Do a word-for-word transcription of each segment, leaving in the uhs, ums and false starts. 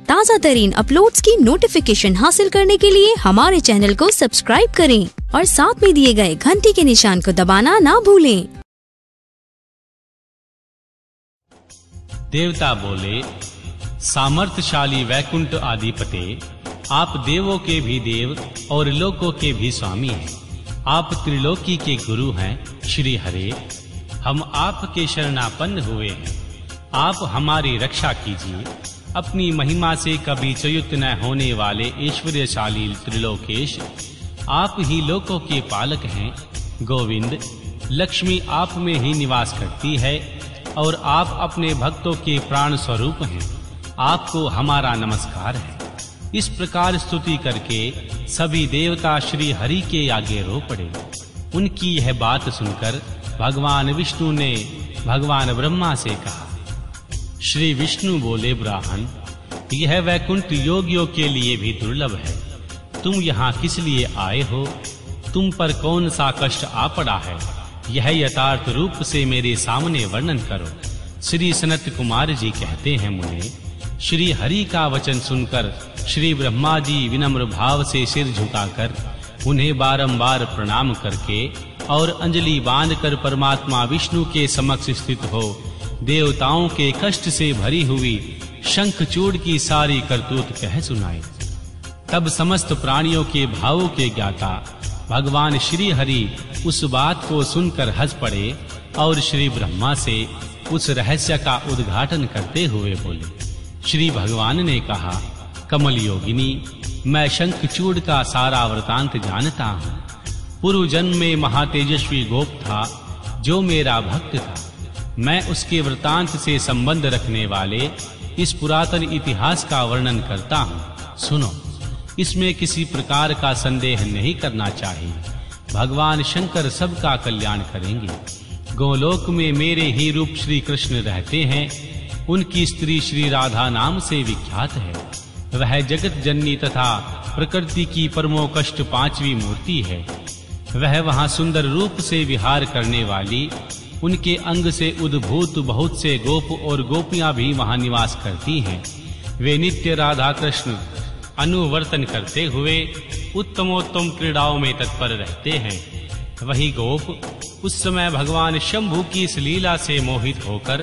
ताज़ा तरीन अपलोड्स की नोटिफिकेशन हासिल करने के लिए हमारे चैनल को सब्सक्राइब करें और साथ में दिए गए घंटी के निशान को दबाना ना भूलें। देवता बोले, सामर्थ्यशाली वैकुंठ आदिपते, आप देवों के भी देव और लोकों के भी स्वामी हैं। आप त्रिलोकी के गुरु हैं श्री हरे। हम आपके शरणापन्न हुए हैं। आप हमारी रक्षा कीजिए। अपनी महिमा से कभी च्युत न होने वाले ऐश्वर्यशाली त्रिलोकेश, आप ही लोकों के पालक हैं। गोविंद, लक्ष्मी आप में ही निवास करती है और आप अपने भक्तों के प्राण स्वरूप हैं। आपको हमारा नमस्कार है। इस प्रकार स्तुति करके सभी देवता श्री हरि के आगे रो पड़े। उनकी यह बात सुनकर भगवान विष्णु ने भगवान ब्रह्मा से कहा। श्री विष्णु बोले, ब्राह्मण, यह वैकुंठ योगियों के लिए भी दुर्लभ है। तुम यहाँ किस लिए आए हो? तुम पर कौन सा कष्ट आ पड़ा है? यह यथार्थ रूप से मेरे सामने वर्णन करो। श्री सनत कुमार जी कहते हैं, मुने, श्री हरि का वचन सुनकर श्री ब्रह्मा जी विनम्र भाव से सिर झुकाकर उन्हें बारंबार प्रणाम करके और अंजलि बांधकर परमात्मा विष्णु के समक्ष स्थित हो देवताओं के कष्ट से भरी हुई शंखचूड़ की सारी करतूत कह सुनाई। तब समस्त प्राणियों के भावों के ज्ञाता भगवान श्री हरि उस बात को सुनकर हंस पड़े और श्री ब्रह्मा से उस रहस्य का उद्घाटन करते हुए बोले। श्री भगवान ने कहा, कमल योगिनी, मैं शंखचूड़ का सारा वृतांत जानता हूँ। पूर्व जन्म में महातेजस्वी गोप था जो मेरा भक्त था। मैं उसके वृतांत से संबंध रखने वाले इस पुरातन इतिहास का वर्णन करता हूँ। सुनो, इसमें किसी प्रकार का संदेह नहीं करना चाहिए। भगवान शंकर सबका कल्याण करेंगे। गोलोक में मेरे ही रूप श्री कृष्ण रहते हैं। उनकी स्त्री श्री राधा नाम से विख्यात है। वह जगत जननी तथा प्रकृति की परमो कष्ट पांचवी मूर्ति है। वह वहां सुंदर रूप से विहार करने वाली, उनके अंग से उद्भूत बहुत से गोप और गोपियां भी वहां निवास करती हैं। वे नित्य राधा कृष्ण अनुवर्तन करते हुए उत्तमोत्तम क्रीड़ाओं में तत्पर रहते हैं। वही गोप उस समय भगवान शंभु की इस लीला से मोहित होकर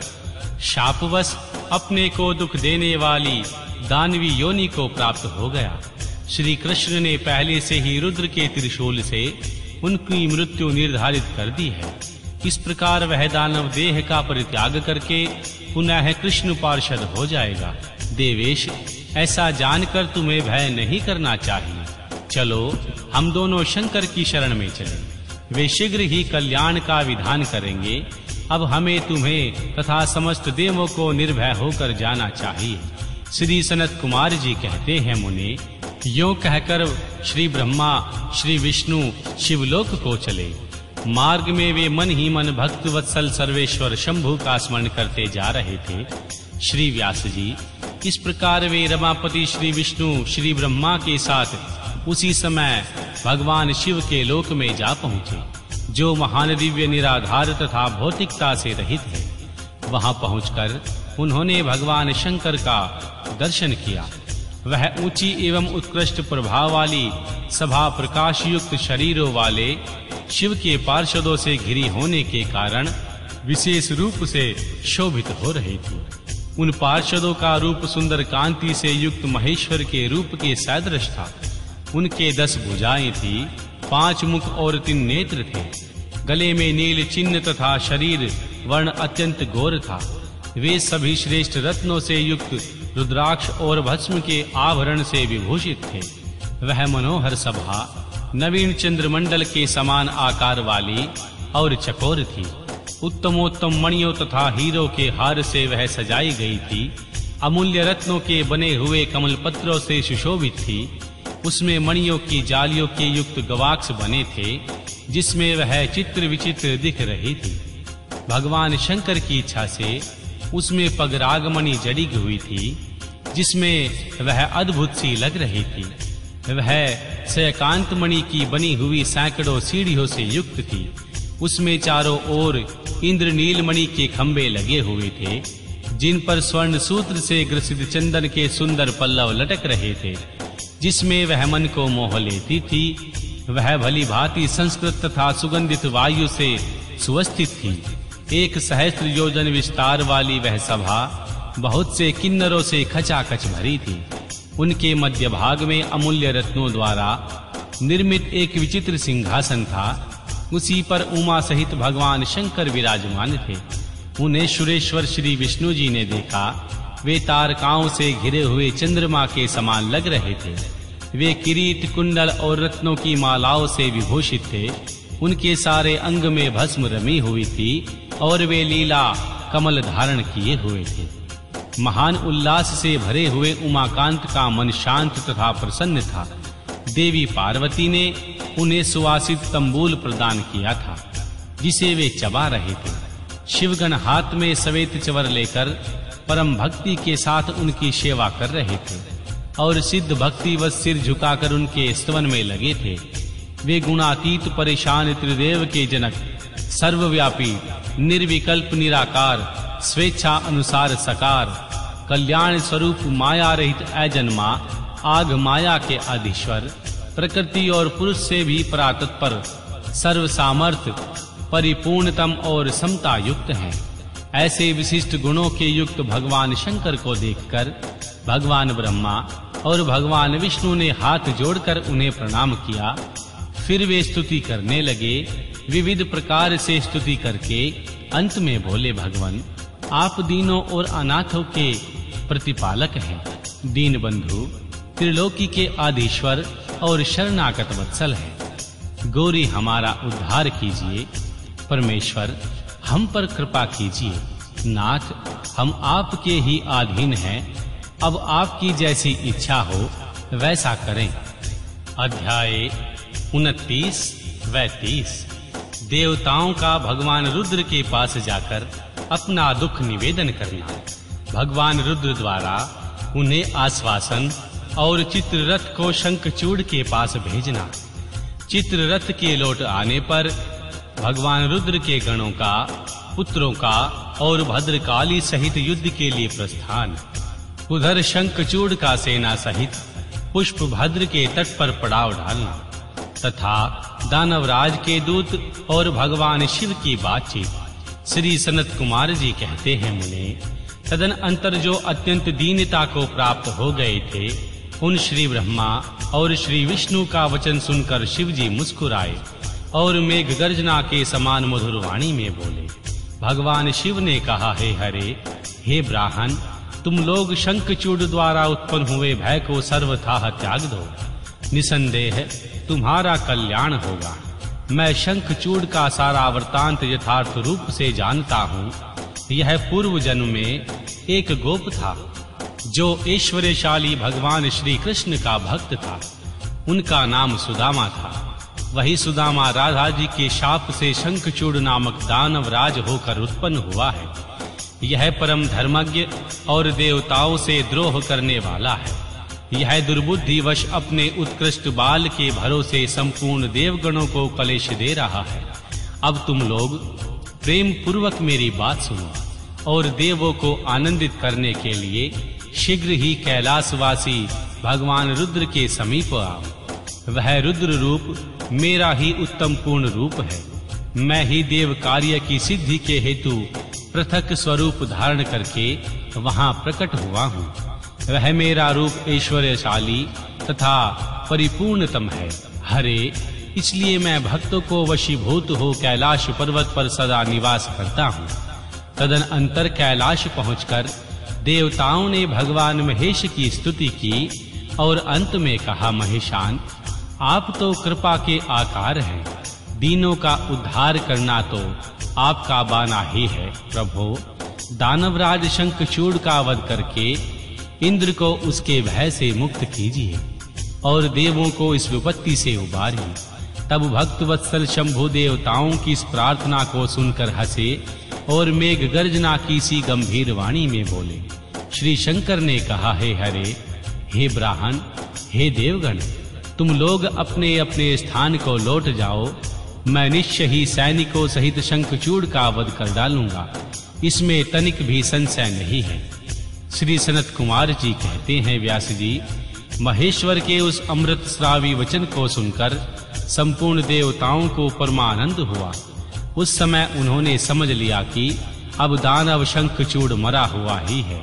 शापवश अपने को दुख देने वाली दानवी योनि को प्राप्त हो गया। श्री कृष्ण ने पहले से ही रुद्र के त्रिशूल से उनकी मृत्यु निर्धारित कर दी है। इस प्रकार वह दानव देह का परित्याग करके पुनः कृष्ण पार्षद हो जाएगा। देवेश, ऐसा जानकर तुम्हें भय नहीं करना चाहिए। चलो, हम दोनों शंकर की शरण में चलें। वे शीघ्र ही कल्याण का विधान करेंगे। अब हमें तुम्हें तथा समस्त देवों को निर्भय होकर जाना चाहिए। श्री सनत कुमार जी कहते हैं, मुने, यों कहकर श्री ब्रह्मा श्री विष्णु शिवलोक को चले। मार्ग में वे मन ही मन भक्त वत्सल सर्वेश्वर शंभु का स्मरण करते जा रहे थे। श्री व्यास जी, इस प्रकार वे रमापति श्री विष्णु श्री ब्रह्मा के साथ उसी समय भगवान शिव के लोक में जा पहुंचे, जो महान दिव्य निराधार तथा भौतिकता से रहित है। वहां पहुंचकर उन्होंने भगवान शंकर का दर्शन किया। वह ऊंची एवं उत्कृष्ट प्रभाव वाली सभा प्रकाश युक्त शरीरों वाले शिव के पार्षदों से घिरी होने के कारण विशेष रूप से शोभित हो रही थी। उन पार्षदों का रूप सुंदर कांति से युक्त महेश्वर के रूप के सदृश था। उनके दस भुजाएं थी, पांच मुख और तीन नेत्र थे। गले में नील चिन्ह तथा शरीर वर्ण अत्यंत गोर था। वे सभी श्रेष्ठ रत्नों से युक्त रुद्राक्ष और भस्म के आभरण से विभूषित थे। वह मनोहर सभा नवीन चंद्रमंडल के समान आकार वाली और चकोर थी। उत्तमोत्तम मणियों तथा हीरों के हार से वह सजाई गई थी। अमूल्य रत्नों के बने हुए कमल पत्रों से सुशोभित थी। उसमें मणियों की जालियों के युक्त गवाक्ष बने थे, जिसमें वह चित्र विचित्र दिख रही थी। भगवान शंकर की इच्छा से उसमें पगरागमणि जड़ी हुई थी, जिसमें वह अद्भुत सी लग रही थी। वह सैकांत मणि की बनी हुई सैकड़ों सीढ़ियों से युक्त थी। उसमें चारों ओर इंद्रनील मणि के खंभे लगे हुए थे, जिन पर स्वर्ण सूत्र से ग्रसित चंदन के सुंदर पल्लव लटक रहे थे, जिसमें वह मन को मोह लेती थी। वह भली भांति संस्कृत तथा सुगंधित वायु से सुवस्थित थी। एक सहस्त्र योजन विस्तार वाली वह सभा बहुत से किन्नरों से खचाखच भरी थी। उनके मध्य भाग में अमूल्य रत्नों द्वारा निर्मित एक विचित्र सिंहासन था। उसी पर उमा सहित भगवान शंकर विराजमान थे। उन्हें सुरेश्वर श्री विष्णु जी ने देखा। वे तारकाओं से घिरे हुए चंद्रमा के समान लग रहे थे। वे किरीट, कुंडल और रत्नों की मालाओं से विभूषित थे। उनके सारे अंग में भस्म रमी हुई थी और वे लीला कमल धारण किए हुए थे। महान उल्लास से भरे हुए उमाकांत का मन शांत तथा प्रसन्न था। देवी पार्वती ने उन्हें सुवासित तंबूल प्रदान किया था, जिसे वे चबा रहे थे। शिवगण हाथ में श्वेत चवर लेकर परम भक्ति के साथ उनकी सेवा कर रहे थे और सिद्ध भक्ति व सिर झुकाकर उनके स्तवन में लगे थे। वे गुणातीत परेशान त्रिदेव के जनक, सर्वव्यापी, निर्विकल्प निराकार, स्वेच्छा अनुसार सकार, कल्याण स्वरूप माया रहित अजन्मा, आग माया के अधीश्वर, प्रकृति और पुरुष से भी परातपर, सर्व सामर्थ्य, परिपूर्णतम और समता युक्त हैं। ऐसे विशिष्ट गुणों के युक्त भगवान शंकर को देखकर भगवान ब्रह्मा और भगवान विष्णु ने हाथ जोड़कर उन्हें प्रणाम किया। फिर वे स्तुति करने लगे। विविध प्रकार से स्तुति करके अंत में बोले, भगवान आप दीनों और अनाथों के प्रतिपालक हैं। दीन बंधु, त्रिलोकी के आदिश्वर और शरणागत वत्सल हैं। गौरी हमारा उद्धार कीजिए। परमेश्वर हम पर कृपा कीजिए। नाथ, हम आपके ही अधीन हैं। अब आपकी जैसी इच्छा हो वैसा करें। अध्याय उनतीस व तीस। देवताओं का भगवान रुद्र के पास जाकर अपना दुख निवेदन करना। भगवान रुद्र द्वारा उन्हें आश्वासन और चित्ररथ को शंखचूड़ के पास भेजना। चित्ररथ के लौट आने पर भगवान रुद्र के गणों का, पुत्रों का और भद्रकाली सहित युद्ध के लिए प्रस्थान। उधर शंखचूड़ का सेना सहित पुष्प भद्र के तट पर पड़ाव डालना तथा दानवराज के दूत और भगवान शिव की बातचीत। श्री सनत कुमार जी कहते हैं, मुने तदन अंतर जो अत्यंत दीनता को प्राप्त हो गए थे, उन श्री ब्रह्मा और श्री विष्णु का वचन सुनकर शिव जी मुस्कुराए और मेघ गर्जना के समान मधुर वाणी में बोले। भगवान शिव ने कहा, हे हरे, हे ब्राह्मण, तुम लोग शंखचूड़ द्वारा उत्पन्न हुए भय को सर्वथा त्याग दो। निसंदेह तुम्हारा कल्याण होगा। मैं शंखचूड़ का सारा वृतांत यथार्थ रूप से जानता हूँ। यह पूर्व जन्म में एक गोप था जो ऐश्वर्यशाली भगवान श्री कृष्ण का भक्त था। उनका नाम सुदामा था। वही सुदामा राधा जी के शाप से शंखचूड़ नामक दानव राज होकर उत्पन्न हुआ है। यह परम धर्मज्ञ और देवताओं से द्रोह करने वाला है। यह दुर्बुद्धिवश अपने उत्कृष्ट बाल के भरोसे संपूर्ण देवगणों को कलेश दे रहा है। अब तुम लोग प्रेम पूर्वक मेरी बात सुनो और देवों को आनंदित करने के लिए शीघ्र ही कैलाशवासी भगवान रुद्र के समीप आओ। वह रुद्र रूप मेरा ही उत्तम पूर्ण रूप है। मैं ही देव कार्य की सिद्धि के हेतु पृथक स्वरूप धारण करके वहां प्रकट हुआ हूँ। वह मेरा रूप ऐश्वर्यशाली तथा परिपूर्णतम है। हरे, इसलिए मैं भक्तों को वशीभूत हो कैलाश पर्वत पर सदा निवास करता हूँ। तदन अंतर कैलाश पहुंचकर देवताओं ने भगवान महेश की स्तुति की और अंत में कहा, महेशान, आप तो कृपा के आकार हैं। दीनों का उद्धार करना तो आपका बाना ही है। प्रभु, दानवराज शंखचूड़ का वध करके इंद्र को उसके भय से मुक्त कीजिए और देवों को इस विपत्ति से उबारिए। तब भक्त वत्सल शंभु देवताओं की इस प्रार्थना को सुनकर हंसे और मेघ गर्जना की सी गंभीर वाणी में बोले। श्री शंकर ने कहा, हे हरे, हे ब्राह्मण, हे देवगण, तुम लोग अपने अपने स्थान को लौट जाओ। मैं निश्चय ही सैनिकों सहित शंखचूड़ का वध कर डालूंगा। इसमें तनिक भी संशय नहीं है। श्री सनत कुमार जी कहते हैं, व्यास जी, महेश्वर के उस अमृत श्रावी वचन को सुनकर संपूर्ण देवताओं को परमानंद हुआ। उस समय उन्होंने समझ लिया कि अब दानव शंखचूड़ मरा हुआ ही है।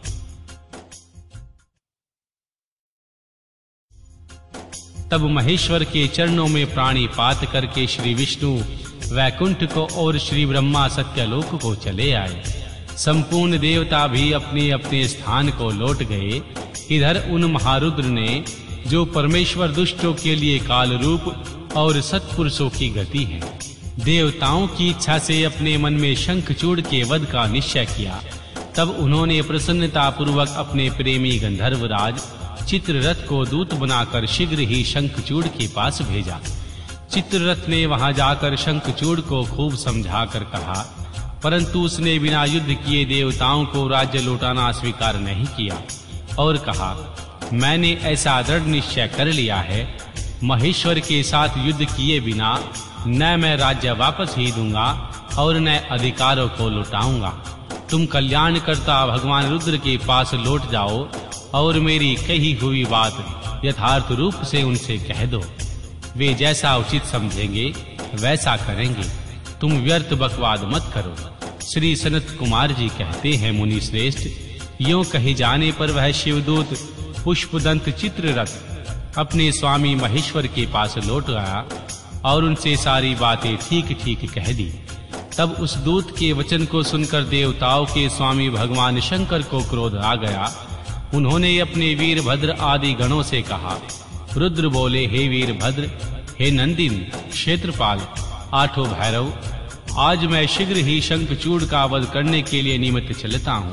तब महेश्वर के चरणों में प्राणिपात करके श्री विष्णु वैकुंठ को और श्री ब्रह्मा सत्यलोक को चले आए। संपूर्ण देवता भी अपने अपने स्थान को लौट गए। इधर उन महारुद्र ने, जो परमेश्वर दुष्टों के लिए काल रूप और सत्पुरुषों की गति है, देवताओं की इच्छा से अपने मन में शंखचूड़ के वध का निश्चय किया। तब उन्होंने प्रसन्नता पूर्वक अपने प्रेमी गंधर्वराज चित्ररथ को दूत बनाकर शीघ्र ही शंखचूड़ के पास भेजा। चित्ररथ ने वहां जाकर शंखचूड़ को खूब समझाकर कहा, परंतु उसने बिना युद्ध किए देवताओं को राज्य लौटाना स्वीकार नहीं किया और कहा, मैंने ऐसा दृढ़ निश्चय कर लिया है, महेश्वर के साथ युद्ध किए बिना न मैं राज्य वापस ही दूंगा और न अधिकारों को लौटाऊंगा। तुम कल्याणकर्ता भगवान रुद्र के पास लौट जाओ और मेरी कही हुई बात यथार्थ रूप से उनसे कह दो। वे जैसा उचित समझेंगे वैसा करेंगे। तुम व्यर्थ बकवाद मत करो। श्री सनत कुमार जी कहते हैं, मुनि श्रेष्ठ, यों कहे जाने पर वह शिवदूत पुष्पदंत चित्ररथ अपने स्वामी महेश्वर के पास लौट गया और उनसे सारी बातें ठीक-ठीक कह दी। तब उस दूत के वचन को सुनकर देवताओं के स्वामी भगवान शंकर को क्रोध आ गया। उन्होंने अपने वीरभद्र आदि गणों से कहा, रुद्र बोले, हे वीरभद्र, हे नंदिन, क्षेत्रपाल, आठों भैरव, आज मैं शीघ्र ही शंखचूड़ का वध करने के लिए निमित्त चलता हूँ।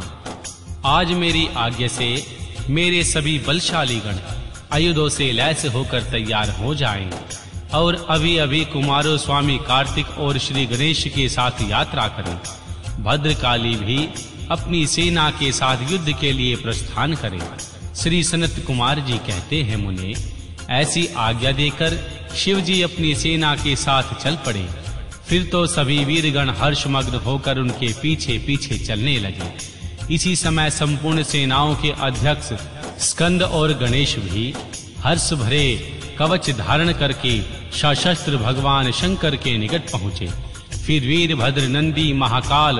आज मेरी आज्ञा से मेरे सभी बलशाली गण आयुधों से लैस होकर तैयार हो जाएं और अभी-अभी कुमारों स्वामी कार्तिक और श्री गणेश के साथ यात्रा करें। भद्रकाली भी अपनी सेना के साथ युद्ध के लिए प्रस्थान करें। श्री सनत कुमार जी कहते हैं, मुने, ऐसी आज्ञा देकर शिव जी अपनी सेना के साथ चल पड़े। फिर तो सभी वीरगण हर्षमग्न होकर उनके पीछे-पीछे चलने लगे। इसी समय संपूर्ण सेनाओं के अध्यक्ष स्कंद और गणेश भी हर्ष भरे कवच धारण करके सशस्त्र भगवान शंकर के निकट पहुँचे। फिर वीरभद्र, नंदी, महाकाल,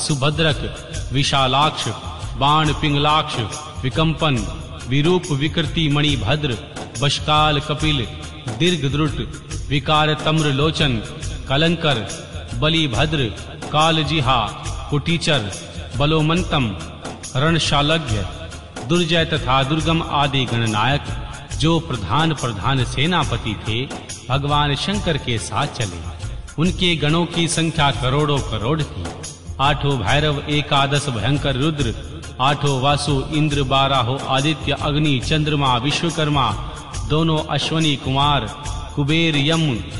सुभद्रक, विशालाक्ष, बाण पिंगलाक्ष, विकंपन, विरूप, विकृति, मणिभद्र, बशकाल, कपिल, दीर्घद्रुट, विकार, तम्र लोचन, कलंकर, बलिभद्र, कालजिहा, कुटीचर, बलोमंतम, रणशालज्ञ, दुर्जय तथा दुर्गम आदि गणनायक, जो प्रधान प्रधान सेनापति थे, भगवान शंकर के साथ चले। उनके गणों की संख्या करोड़ों करोड़ थी। आठों भैरव, एकादश भयंकर रुद्र, आठों वासु, इंद्र, बारहों आदित्य, अग्नि, चंद्रमा, विश्वकर्मा, दोनों अश्वनी कुमार, कुबेर, यम,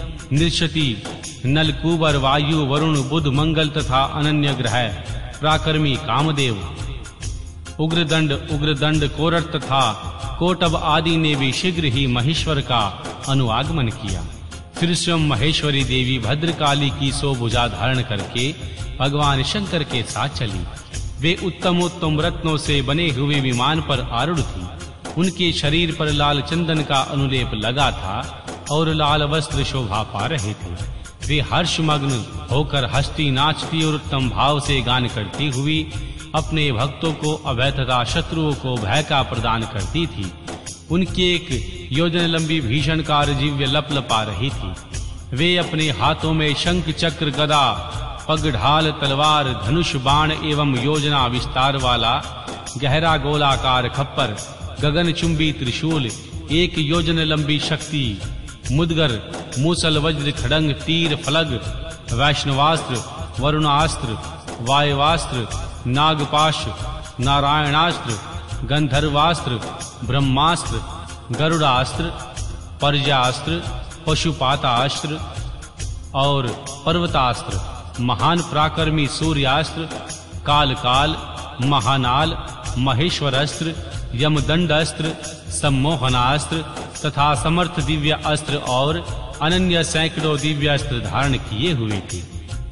नृषति, नल, कुबर, वायु, वरुण, बुध, मंगल तथा अनन्य ग्रह, प्राकर्मी, कामदेव, उग्रदंड, उग्रदंड, कोरट तथा कोटब आदि ने भी शीघ्र ही महेश्वर का अनुआगमन किया। फिर स्वयं महेश्वरी देवी भद्रकाली की सौ भुजा धारण करके भगवान शंकर के साथ चली। वे उत्तम उत्तम रत्नों से बने हुए विमान पर आरूढ़ थी। उनके शरीर पर लाल चंदन का अनुलेप लगा था और लाल वस्त्र शोभा पा रहे थे। वे हर्षमग्न होकर हंसती, नाचती और उत्तम भाव से गान करती हुई अपने भक्तों को अभय तथा शत्रुओं को भय का प्रदान करती थी। उनकी एक योजन लंबी भीषणकार जिव्य लपलपा रही थी। वे अपने हाथों में शंख, चक्र, गदा, पगढाल, तलवार, धनुष, बाण एवं योजना विस्तार वाला गहरा गोलाकार खप्पर, गगनचुंबी त्रिशूल, एक योजन लंबी शक्ति, मुदगर, मूसल, वज्र, खड़ंग, तीर, फलग, वैष्णवास्त्र, वरुणास्त्र, वायवास्त्र, नागपाश, नारायणास्त्र, गंधर्वास्त्र, ब्रह्मास्त्र, गरुड़ास्त्र, पर्यास्त्र, पशुपातास्त्र और पर्वतास्त्र, महान पराक्रमी सूर्यास्त्र, कालकाल, महानाल, महेश्वरास्त्र, यमदंडास्त्र, सम्मोहनास्त्र तथा समर्थ दिव्य अस्त्र और अनन्य सैकड़ों दिव्य अस्त्र धारण किए हुए थे।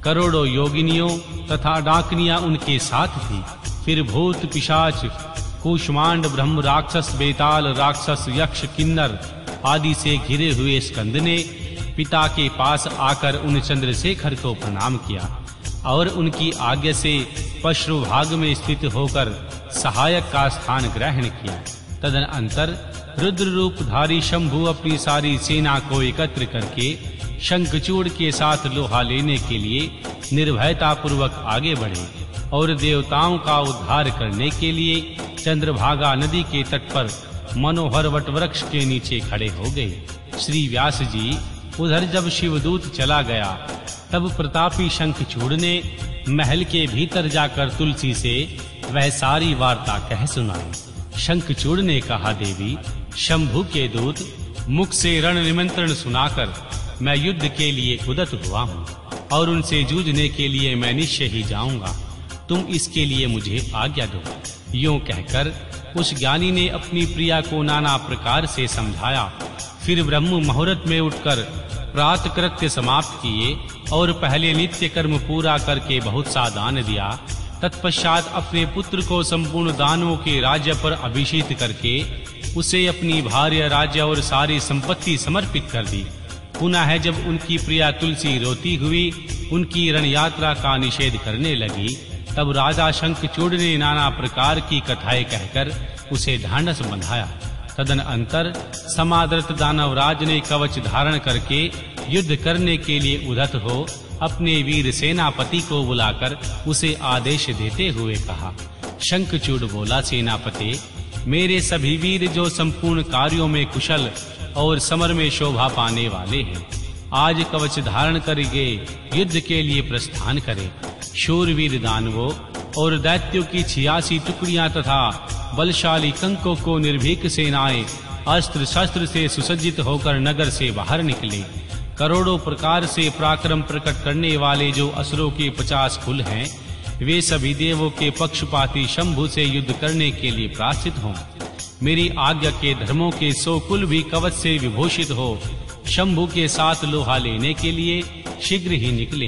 करोड़ों योगिनियों तथा डाकनियां उनके साथ थी। फिर भूत पिशाच कूष्मांड ब्रह्म राक्षस बेताल राक्षस यक्ष किन्नर आदि से घिरे हुए स्कंद ने पिता के पास आकर उन चंद्रशेखर को प्रणाम किया और उनकी आज्ञा से पशु भाग में स्थित होकर सहायक का स्थान ग्रहण किया। तदनंतर रुद्र रूपधारी शंभु अपनी सारी सेना को एकत्र करके शंखचूड़ के साथ लोहा लेने के लिए निर्भयता पूर्वक आगे बढ़े और देवताओं का उद्धार करने के लिए चंद्रभागा नदी के तट पर मनोहर वट वृक्ष के नीचे खड़े हो गए। श्री व्यास जी उधर जब शिवदूत चला गया तब प्रतापी शंखचूड़ ने महल के भीतर जाकर तुलसी से वह सारी वार्ता कह सुनाई। शंखचूड़ ने कहा, देवी, शंभु के दूत मुख से रण निमंत्रण सुनाकर मैं युद्ध के लिए उदत हुआ हूँ और उनसे जूझने के लिए मैं निश्चय ही जाऊंगा। तुम इसके लिए मुझे आज्ञा दो। यूं कहकर उस ज्ञानी ने अपनी प्रिया को नाना प्रकार से समझाया। फिर ब्रह्म मुहूर्त में उठकर प्रातः कृत्य समाप्त किए और पहले नित्य कर्म पूरा करके बहुत सा दान दिया। तत्पश्चात अपने पुत्र को संपूर्ण दानवों के राज्य पर अभिषेक करके उसे अपनी भार्य राज्य और सारी संपत्ति समर्पित कर दी। पुनः जब उनकी प्रिया तुलसी रोती हुई उनकी रण यात्रा का निषेध करने लगी तब राजा शंखचूड़ ने नाना प्रकार की कथाएं कहकर उसे ढांढस बंधाया। तदनंतर समादृत दानवराज ने कवच धारण करके युद्ध करने के लिए उद्यत हो अपने वीर सेनापति को बुलाकर उसे आदेश देते हुए कहा। शंखचूड़ बोला, सेनापति, मेरे सभी वीर जो संपूर्ण कार्यों में कुशल और समर में शोभा पाने वाले हैं, आज कवच धारण करके युद्ध के लिए प्रस्थान करें। शूरवीर दानवों और दैत्यों की छियासी टुकड़ियां तथा बलशाली कंकों को निर्भीक सेनाएं अस्त्र शस्त्र से सुसज्जित होकर नगर से बाहर निकले। करोड़ों प्रकार से पराक्रम प्रकट करने वाले जो असुरों के पचास कुल हैं, वे सभी देवों के पक्षपाती शंभु से युद्ध करने के लिए प्राश्चित हों। मेरी आज्ञा के धर्मों के सौ कुल भी कवच से विभूषित हो शंभु के साथ लोहा लेने के लिए शीघ्र ही निकलें।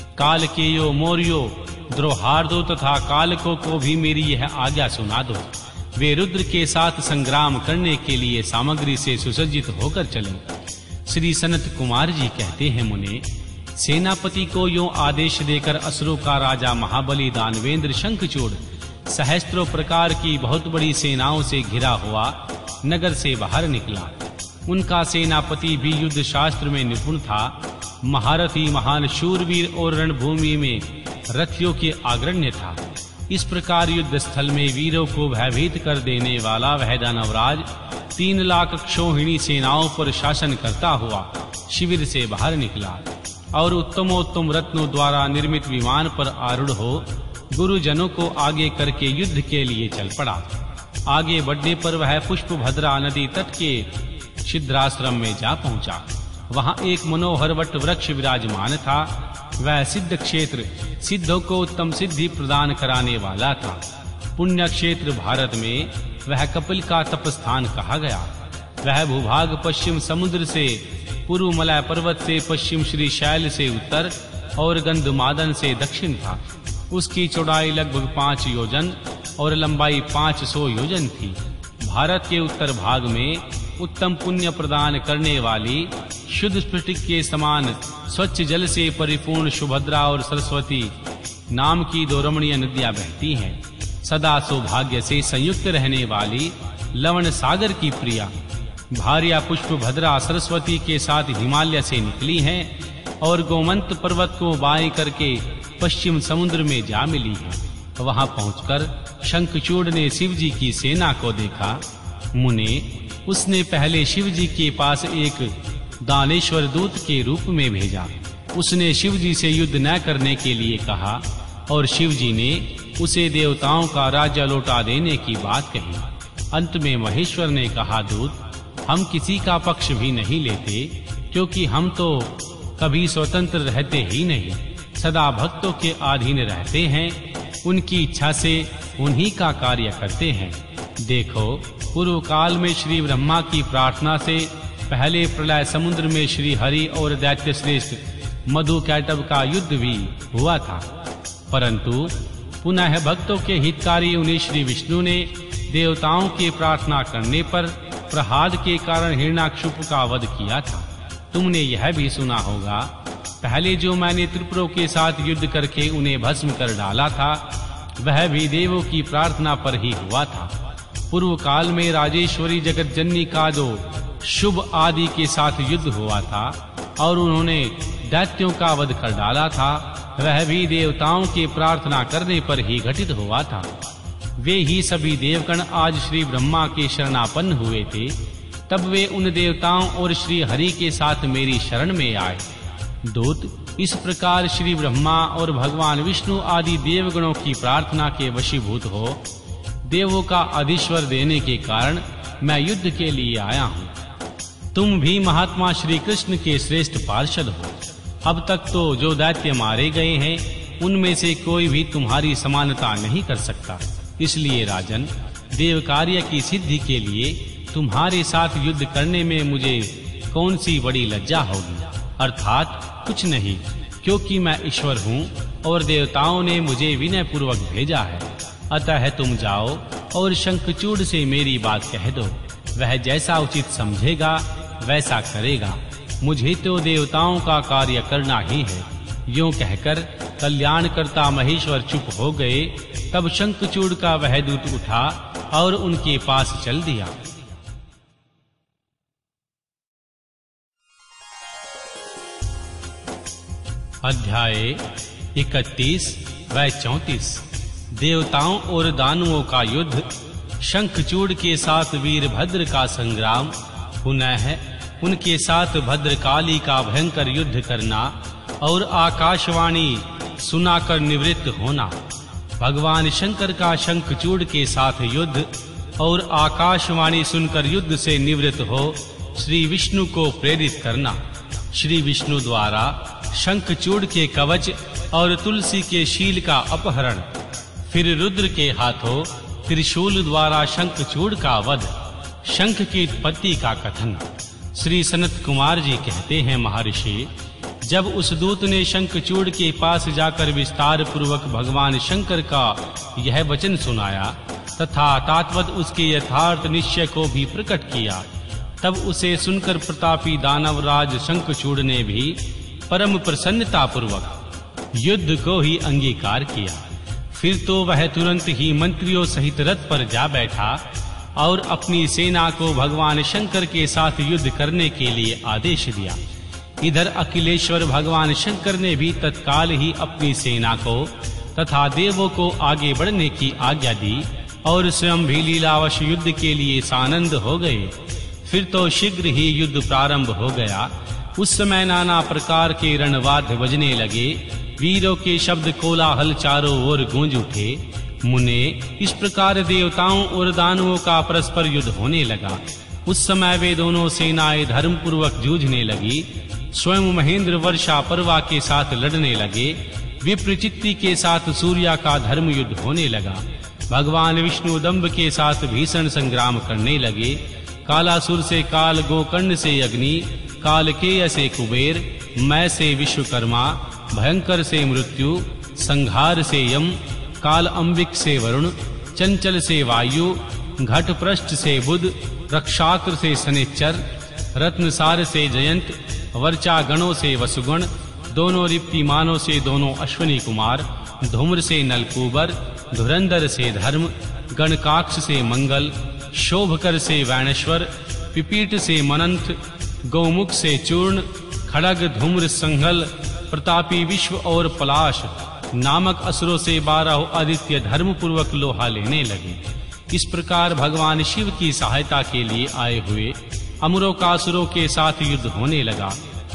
कालकेयो मौर्यो द्रोहार्दो तथा कालकों को भी मेरी यह आज्ञा सुना दो। वे रुद्र के साथ संग्राम करने के लिए सामग्री से सुसज्जित होकर चलें। श्री सनत कुमार जी कहते हैं, मुने, सेनापति को यों आदेश देकर असुरों का राजा महाबली दानवेंद्र शंखचूड़ सहस्त्रों प्रकार की बहुत बड़ी सेनाओं से घिरा हुआ नगर से बाहर निकला। उनका सेनापति भी युद्ध शास्त्र में निपुण था, महारथी, महान शूरवीर और रणभूमि में रथियों के अग्रण्य था। इस प्रकार युद्ध स्थल में वीरों को भयभीत कर देने वाला वह दानवराज तीन लाख क्षोहिणी सेनाओं पर शासन करता हुआ शिविर से बाहर निकला और उत्तमोत्तम रत्नों द्वारा निर्मित विमान पर आरूढ़ हो गुरुजनों को आगे करके युद्ध के लिए चल पड़ा। आगे बढ़ने पर वह पुष्पभद्रा नदी तट के सिद्धाश्रम में जा पहुंचा। वहां एक मनोहर वट वृक्ष विराजमान था। वह सिद्ध क्षेत्र सिद्धों को उत्तम सिद्धि प्रदान कराने वाला था। पुण्य क्षेत्र भारत में वह कपिल का तपस्थान कहा गया। वह भूभाग पश्चिम समुद्र से पूर्व मलय पर्वत से पश्चिम श्री शैल से उत्तर और गंधमादन से दक्षिण था। उसकी चौड़ाई लगभग पांच योजन और लंबाई पांच सौ योजन थी। भारत के उत्तर भाग में उत्तम पुण्य प्रदान करने वाली शुद्ध स्फटिक के समान स्वच्छ जल से परिपूर्ण सुभद्रा और सरस्वती नाम की दो रमणीय नदियां बहती हैं। सदा सौभाग्य से संयुक्त रहने वाली लवण सागर की प्रिया भार्या पुष्पभद्रा सरस्वती के साथ हिमालय से निकली हैं और गोमंत पर्वत को बाएं करके पश्चिम समुद्र में जा मिली है। वहां पहुंचकर शंखचूड़ ने शिव जी की सेना को देखा। मुने, उसने पहले शिव जी के पास एक दानेश्वर दूत के रूप में भेजा। उसने शिव जी से युद्ध न करने के लिए कहा और शिव जी ने उसे देवताओं का राज्य लौटा देने की बात कही। अंत में महेश्वर ने कहा, दूत, हम किसी का पक्ष भी नहीं लेते, क्योंकि हम तो कभी स्वतंत्र रहते ही नहीं, सदा भक्तों के अधीन रहते हैं, उनकी इच्छा से उन्हीं का कार्य करते हैं। देखो, पूर्व काल में श्री ब्रह्मा की प्रार्थना से पहले प्रलय समुद्र में श्री हरि और दैत्य श्रेष्ठ मधुकैटभ का युद्ध भी हुआ था। परंतु पुनः भक्तों के हितकारी उन्हें श्री विष्णु ने देवताओं के प्रार्थना करने पर प्रहाद के कारण हिरण्याकशिपु का वध किया था। तुमने यह भी सुना होगा, पहले जो मैंने त्रिपुरों के साथ युद्ध करके उन्हें भस्म कर डाला था, वह भी देवों की प्रार्थना पर ही हुआ था। पूर्व काल में राजेश्वरी जगत जननी का जो शुभ आदि के साथ युद्ध हुआ था और उन्होंने दैत्यों का वध कर डाला था, वह भी देवताओं के प्रार्थना करने पर ही घटित हुआ था। वे ही सभी देवगण आज श्री ब्रह्मा के शरणापन्न हुए थे। तब वे उन देवताओं और श्री हरि के साथ मेरी शरण में आए। दूत इस प्रकार श्री ब्रह्मा और भगवान विष्णु आदि देवगणों की प्रार्थना के वशीभूत हो देवों का अधीश्वर देने के कारण मैं युद्ध के लिए आया हूँ। तुम भी महात्मा श्री कृष्ण के श्रेष्ठ पार्षद हो। अब तक तो जो दैत्य मारे गए हैं, उनमें से कोई भी तुम्हारी समानता नहीं कर सकता। इसलिए राजन, देव कार्य की सिद्धि के लिए तुम्हारे साथ युद्ध करने में मुझे कौन सी बड़ी लज्जा होगी? अर्थात कुछ नहीं, क्योंकि मैं ईश्वर हूँ और देवताओं ने मुझे विनय पूर्वक भेजा है। अतः तुम जाओ और शंखचूड़ से मेरी बात कह दो। वह जैसा उचित समझेगा वैसा करेगा। मुझे तो देवताओं का कार्य करना ही है। यूं कहकर कल्याणकर्ता महेश्वर चुप हो गए। तब शंखचूड़ का वह दूत उठा और उनके पास चल दिया। अध्याय इकतीस व चौंतीस। देवताओं और दानवों का युद्ध, शंखचूड़ के साथ वीरभद्र का संग्राम, पुनः उनके साथ भद्रकाली का भयंकर युद्ध करना और आकाशवाणी सुनाकर निवृत्त होना। भगवान शंकर का शंखचूड़ के साथ युद्ध और आकाशवाणी सुनकर युद्ध से निवृत्त हो श्री विष्णु को प्रेरित करना। श्री विष्णु द्वारा शंखचूड़ के कवच और तुलसी के शील का अपहरण, फिर रुद्र के हाथों त्रिशूल द्वारा शंखचूड़ का वध। शंख की उत्पत्ति का कथन। श्री सनत कुमार जी कहते हैं, महर्षि, जब उस दूत ने शंखचूड़ के पास जाकर विस्तार पूर्वक भगवान शंकर का यह वचन सुनाया तथा तात्वत उसके यथार्थ निश्चय को भी प्रकट किया, तब उसे सुनकर प्रतापी दानवराज शंखचूड़ ने भी परम प्रसन्नता पूर्वक युद्ध को ही अंगीकार किया। फिर तो वह तुरंत ही मंत्रियों सहित रथ पर जा बैठा और अपनी सेना को भगवान शंकर के साथ युद्ध करने के लिए आदेश दिया। इधर अखिलेश्वर भगवान शंकर ने भी तत्काल ही अपनी सेना को तथा देवों को आगे बढ़ने की आज्ञा दी और स्वयं भी लीलावश युद्ध के लिए सानंद हो गए। फिर तो शीघ्र ही युद्ध प्रारंभ हो गया। उस समय नाना प्रकार के रणवाद्य बजने लगे। वीरों के शब्द कोलाहल चारों ओर गूंज उठे। मुने, इस प्रकार देवताओं और दानवों का परस्पर युद्ध होने लगा। उस समय वे दोनों सेनाएं धर्म पूर्वक जूझने लगी। स्वयं महेंद्र वर्षा पर्वा के साथ लड़ने लगे। विप्रचित्ति के साथ सूर्या का धर्म युद्ध होने लगा। भगवान विष्णु दंभ के साथ भीषण संग्राम करने लगे। कालासुर से काल, गोकर्ण से अग्नि, कालकेय से कुबेर, मैं से विश्वकर्मा, भयंकर से मृत्यु, संहार से यम, काल अंबिक से वरुण, चंचल से वायु, घटपृष्ठ से बुध, रक्षात्र से शनिश्चर, रत्नसार से जयंत, वर्चा गणों से वसुगण, दोनों रिप्तिमानों से दोनों अश्विनी कुमार, धूम्र से नलकूबर, धुरंधर से धर्म, गणकाक्ष से मंगल, शोभकर से वैणेश्वर, पिपीट से मनंथ, गौमुख से चूर्ण, खड़ग धूम्र संघल, प्रतापी विश्व और पलाश नामक असुरों से बारह आदित्य धर्म पूर्वक लोहा लेने लगे। इस प्रकार भगवान शिव की सहायता के लिए आए हुए अमरों का असुरों के साथ युद्ध होने लगा।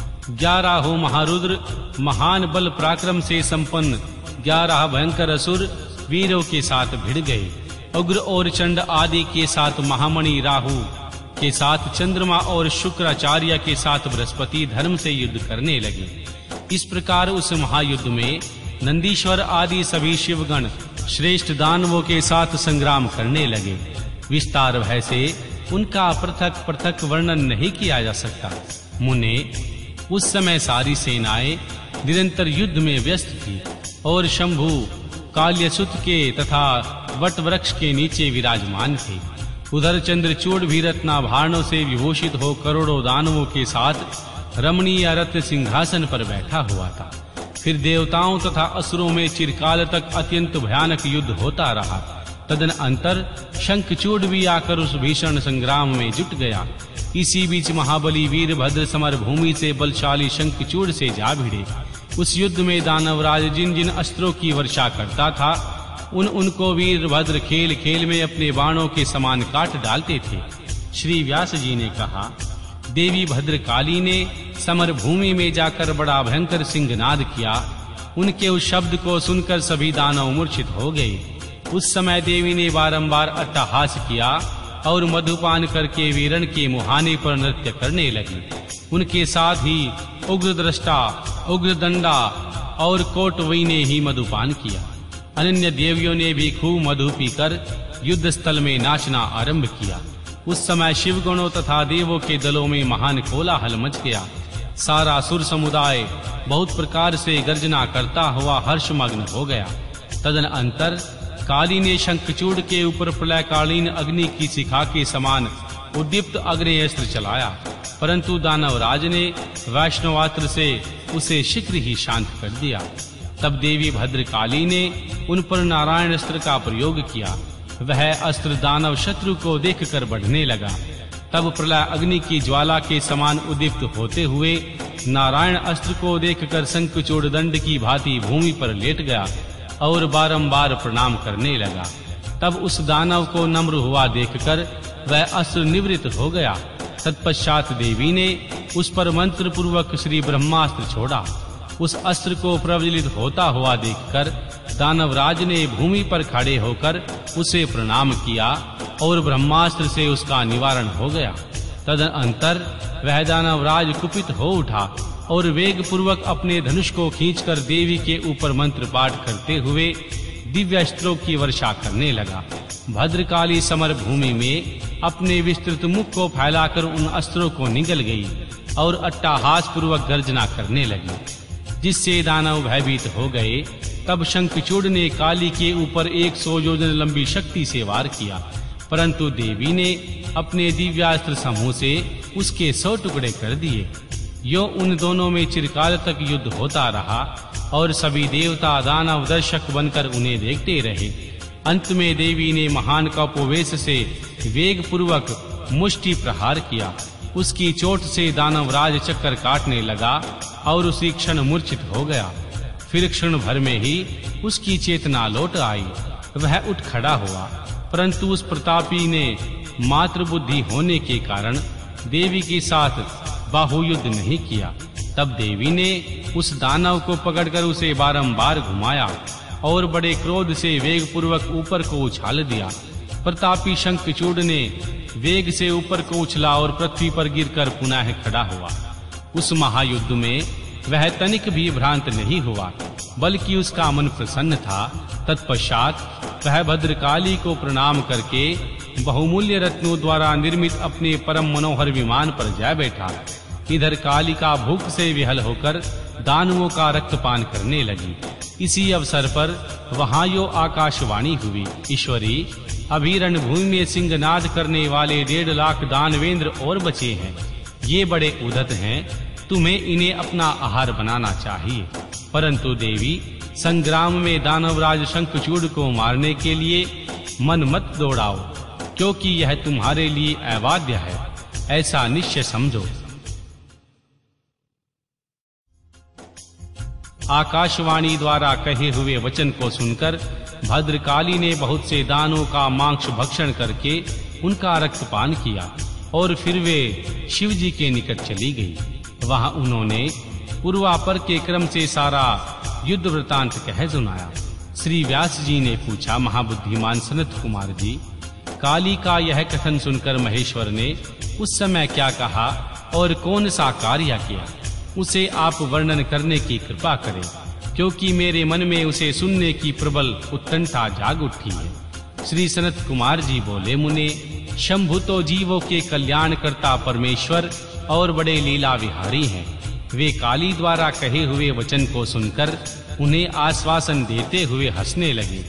ग्यारह महारुद्र महान बल पराक्रम से संपन्न ग्यारह भयंकर असुर वीरों के साथ भिड़ गए। उग्र और चंड आदि के साथ महामणि राहु के साथ चंद्रमा और शुक्राचार्य के साथ बृहस्पति धर्म से युद्ध करने लगे। इस प्रकार उस महायुद्ध में नंदीश्वर आदि सभी शिवगण श्रेष्ठ दानवों के साथ संग्राम करने लगे। विस्तार भय से उनका पृथक पृथक वर्णन नहीं किया जा सकता। मुने, उस समय सारी सेनाएं निरंतर युद्ध में व्यस्त थी और शंभु काल्यसुत के तथा वट वृक्ष के नीचे विराजमान थे। उधर चंद्रचूड़ भी रत्नाभरणों से विभूषित हो करोड़ों दानवों के साथ रमणीय रत्न सिंहासन पर बैठा हुआ था। फिर देवताओं तथा असुरों में चिरकाल तक अत्यंत भयानक युद्ध होता रहा। तदनंतर शंखचूड़ भी आकर उस भीषण संग्राम में जुट गया। इसी बीच महाबली वीरभद्र समर भूमि से बलशाली शंखचूड़ से जा भिड़े। उस युद्ध में दानवराज जिन जिन अस्त्रों की वर्षा करता था उन उनको वीरभद्र खेल खेल में अपने बाणों के समान काट डालते थे। श्री व्यास जी ने कहा, देवी भद्रकाली ने समर भूमि में जाकर बड़ा भयंकर सिंहनाद किया। उनके उस शब्द को सुनकर सभी दानव मूर्छित हो गए। उस समय देवी ने बारंबार अट्टहास किया और मधुपान करके वीरण के मुहाने पर नृत्य करने लगी। उनके साथ ही उग्रद्रष्टा, उग्रदंडा और कोटवई ने ही मधुपान किया। अन्य देवियों ने भी खूब मधु पीकर युद्ध स्थल में नाचना आरंभ किया। उस समय शिवगणों तथा देवों के दलों में महान कोलाहल मच गया। सारा सुर समुदाय बहुत प्रकार से गर्जना करता हुआ हर्षमग्न हो गया। तदनंतर काली ने शंखचूड़ के ऊपर प्रलयकालीन अग्नि की शिखा के समान उद्दीप्त अग्नेयस्त्र चलाया, परंतु दानवराज ने वैष्णवास्त्र से उसे शीघ्र ही शांत कर दिया। तब देवी भद्रकाली ने उन पर नारायण अस्त्र का प्रयोग किया। वह अस्त्र दानव शत्रु को देखकर बढ़ने लगा। तब प्रलय अग्नि की ज्वाला के समान उद्दीप्त होते हुए नारायण अस्त्र को देखकर शंखचूड़ दंड की भांति भूमि पर लेट गया और बारंबार प्रणाम करने लगा। तब उस दानव को नम्र हुआ देखकर वह अस्त्र निवृत्त हो गया। तत्पश्चात देवी ने उस पर मंत्र पूर्वक श्री ब्रह्मास्त्र छोड़ा। उस अस्त्र को प्रज्वलित होता हुआ देखकर दानवराज ने भूमि पर खड़े होकर उसे प्रणाम किया और ब्रह्मास्त्र से उसका निवारण हो गया। तदनंतर वह दानवराज कुपित हो उठा और वेग पूर्वक अपने धनुष को खींचकर देवी के ऊपर मंत्र पाठ करते हुए दिव्य अस्त्रों की वर्षा करने लगा। भद्रकाली समर भूमि में अपने विस्तृत मुख को फैलाकर उन अस्त्रों को निगल गई और अट्टहास पूर्वक गर्जना करने लगी, जिससे दानव भयभीत हो गए। तब शंखचूड़ ने काली के ऊपर एक सौ योजन लंबी शक्ति से वार किया, परंतु देवी ने अपने दिव्यास्त्र समूह से उसके सौ टुकड़े कर दिए। यो उन दोनों में चिरकाल तक युद्ध होता रहा और सभी देवता दानव दर्शक बनकर उन्हें देखते रहे। अंत में देवी ने महान कपोवेश से वेग पूर्वक मुष्टि प्रहार किया। उसकी चोट से दानवराज चक्कर काटने लगा और उसी क्षण मूर्छित हो गया। फिर क्षण भर में ही उसकी चेतना लौट आई। वह उठ खड़ा हुआ, परंतु उस प्रतापी ने मात्र बुद्धि होने के कारण देवी के साथ बाहुयुद्ध नहीं किया। तब देवी ने उस दानव को पकड़कर उसे बारंबार घुमाया और बड़े क्रोध से वेग पूर्वक ऊपर को उछाल दिया। प्रतापी शंखचूड़ ने वेग से ऊपर को उछला और पृथ्वी पर गिरकर पुनः खड़ा हुआ। उस महायुद्ध में वह तनिक भी भ्रांत नहीं हुआ, बल्कि उसका मन प्रसन्न था। तत्पश्चात वह भद्रकाली को प्रणाम करके बहुमूल्य रत्नों द्वारा निर्मित अपने परम मनोहर विमान पर जा बैठा। इधर कालिका भूख से विहल होकर दानवों का रक्तपान करने लगी। इसी अवसर पर वहां यो आकाशवाणी हुई, ईश्वरी, अभी रणभूमि में सिंहनाद करने वाले डेढ़ लाख दानवेंद्र और बचे हैं। ये बड़े उद्धत हैं, तुम्हें इन्हें अपना आहार बनाना चाहिए। परंतु देवी, संग्राम में दानवराज शंखचूड़ को मारने के लिए मन मत दौड़ाओ, क्योंकि यह तुम्हारे लिए अवाध्य है, ऐसा निश्चय समझो। आकाशवाणी द्वारा कहे हुए वचन को सुनकर भद्रकाली ने बहुत से दानों का मांस भक्षण करके उनका रक्तपान किया और फिर वे शिव जी के निकट चली गई। वहां उन्होंने पूर्वापर के क्रम से सारा युद्ध वृतांत कह सुनाया। श्री व्यास जी ने पूछा, महाबुद्धिमान सनत कुमार जी, काली का यह कथन सुनकर महेश्वर ने उस समय क्या कहा और कौन सा कार्य किया, उसे आप वर्णन करने की कृपा करें, क्योंकि मेरे मन में उसे सुनने की प्रबल उत्कंठा जाग उठी है। श्री सनत कुमार जी बोले, मुने, शंभु तो जीवों के कल्याण करता परमेश्वर और बड़े लीला विहारी हैं। वे काली द्वारा कहे हुए वचन को सुनकर उन्हें आश्वासन देते हुए हंसने लगे।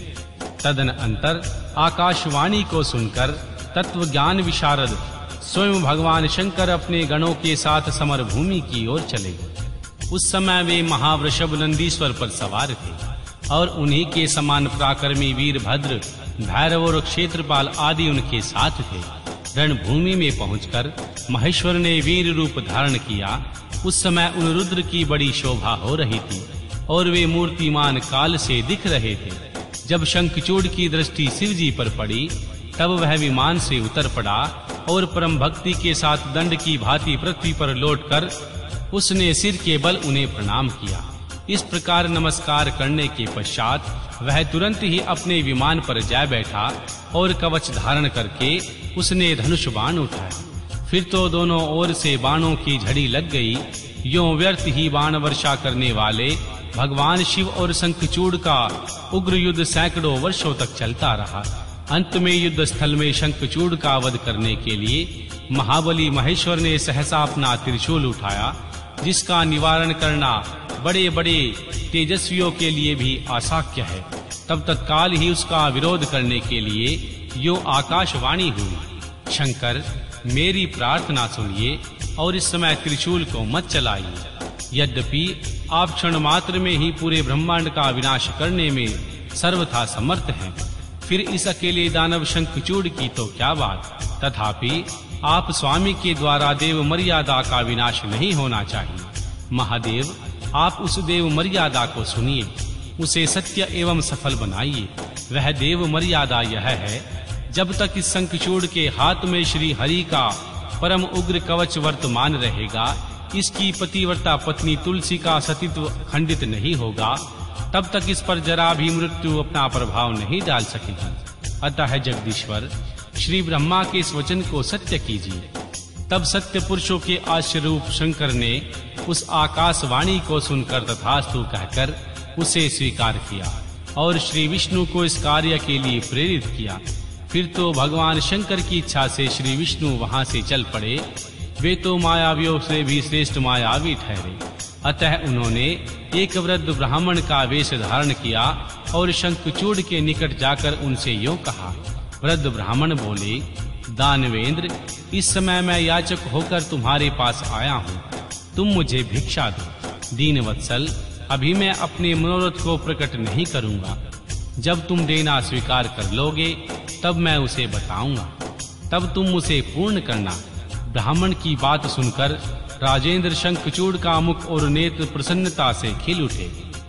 तदनंतर आकाशवाणी को सुनकर तत्व ज्ञान विशारद स्वयं भगवान शंकर अपने गणों के साथ समरभूमि की ओर चले। उस समय वे महावृषभ नंदीश्वर पर सवार थे और उन्हीं के समान पराक्रमी वीरभद्र, भैरव और क्षेत्रपाल आदि उनके साथ थे। रणभूमि में पहुंचकर महेश्वर ने वीर रूप धारण किया। उस समय उन रुद्र की बड़ी शोभा हो रही थी और वे मूर्तिमान काल से दिख रहे थे। जब शंखचूड़ की दृष्टि शिव जी पर पड़ी तब वह विमान से उतर पड़ा और परम भक्ति के साथ दंड की भांति पृथ्वी पर लौटकर उसने सिर के बल उन्हें प्रणाम किया। इस प्रकार नमस्कार करने के पश्चात वह तुरंत ही अपने विमान पर जा बैठा और कवच धारण करके उसने धनुष बाण उठाया। फिर तो दोनों ओर से बाणों की झड़ी लग गई। यों व्यर्थ ही बाण वर्षा करने वाले भगवान शिव और शंखचूड़ का उग्र युद्ध सैकड़ों वर्षों तक चलता रहा। अंत में युद्ध स्थल में शंखचूड़ का वध करने के लिए महाबली महेश्वर ने सहसा अपना त्रिशूल उठाया, जिसका निवारण करना बड़े-बड़े तेजस्वियों के लिए भी अशक्य है। तब तत्काल ही उसका विरोध करने के लिए यो आकाशवाणी हुई, शंकर मेरी प्रार्थना सुनिए और इस समय त्रिशूल को मत चलाइए। यद्यपि आप क्षण मात्र में ही पूरे ब्रह्मांड का विनाश करने में सर्वथा समर्थ हैं, फिर इस अकेले दानव शंखचूड़ की तो क्या बात। तथापि आप स्वामी के द्वारा देव मर्यादा का विनाश नहीं होना चाहिए। महादेव, आप उस देव मर्यादा को सुनिए, उसे सत्य एवं सफल बनाइए। वह देव मर्यादा यह है, जब तक इस शंखचूड़ के हाथ में श्री हरि का परम उग्र कवच वर्तमान रहेगा, इसकी पतिव्रता पत्नी तुलसी का सतीत्व खंडित नहीं होगा, तब तक इस पर जरा भी मृत्यु अपना प्रभाव नहीं डाल सकेगी। अतः जगदीश्वर, श्री ब्रह्मा के इस वचन को सत्य कीजिए। तब सत्य पुरुषों के आश्रय रूप शंकर ने उस आकाशवाणी को सुनकर तथास्तु कहकर उसे स्वीकार किया और श्री विष्णु को इस कार्य के लिए प्रेरित किया। फिर तो भगवान शंकर की इच्छा से श्री विष्णु वहां से चल पड़े। वे तो मायावियों से भी श्रेष्ठ मायावी ठहरे। अतः उन्होंने एक वृद्ध ब्राह्मण का वेश धारण किया और शंखचूड़ के निकट जाकर उनसे यूं कहा। वृद्ध ब्राह्मण बोले, दानवेंद्र, इस समय मैं याचक होकर तुम्हारे पास आया हूँ, तुम मुझे भिक्षा दो। दीनवत्सल, अभी मैं अपने मनोरथ को प्रकट नहीं करूंगा। जब तुम देना स्वीकार कर लोगे तब मैं उसे बताऊंगा, तब तुम उसे पूर्ण करना। ब्राह्मण की बात सुनकर राजेंद्र शंखचूड़ का मुख और नेत्र प्रसन्नता से खिल उठे।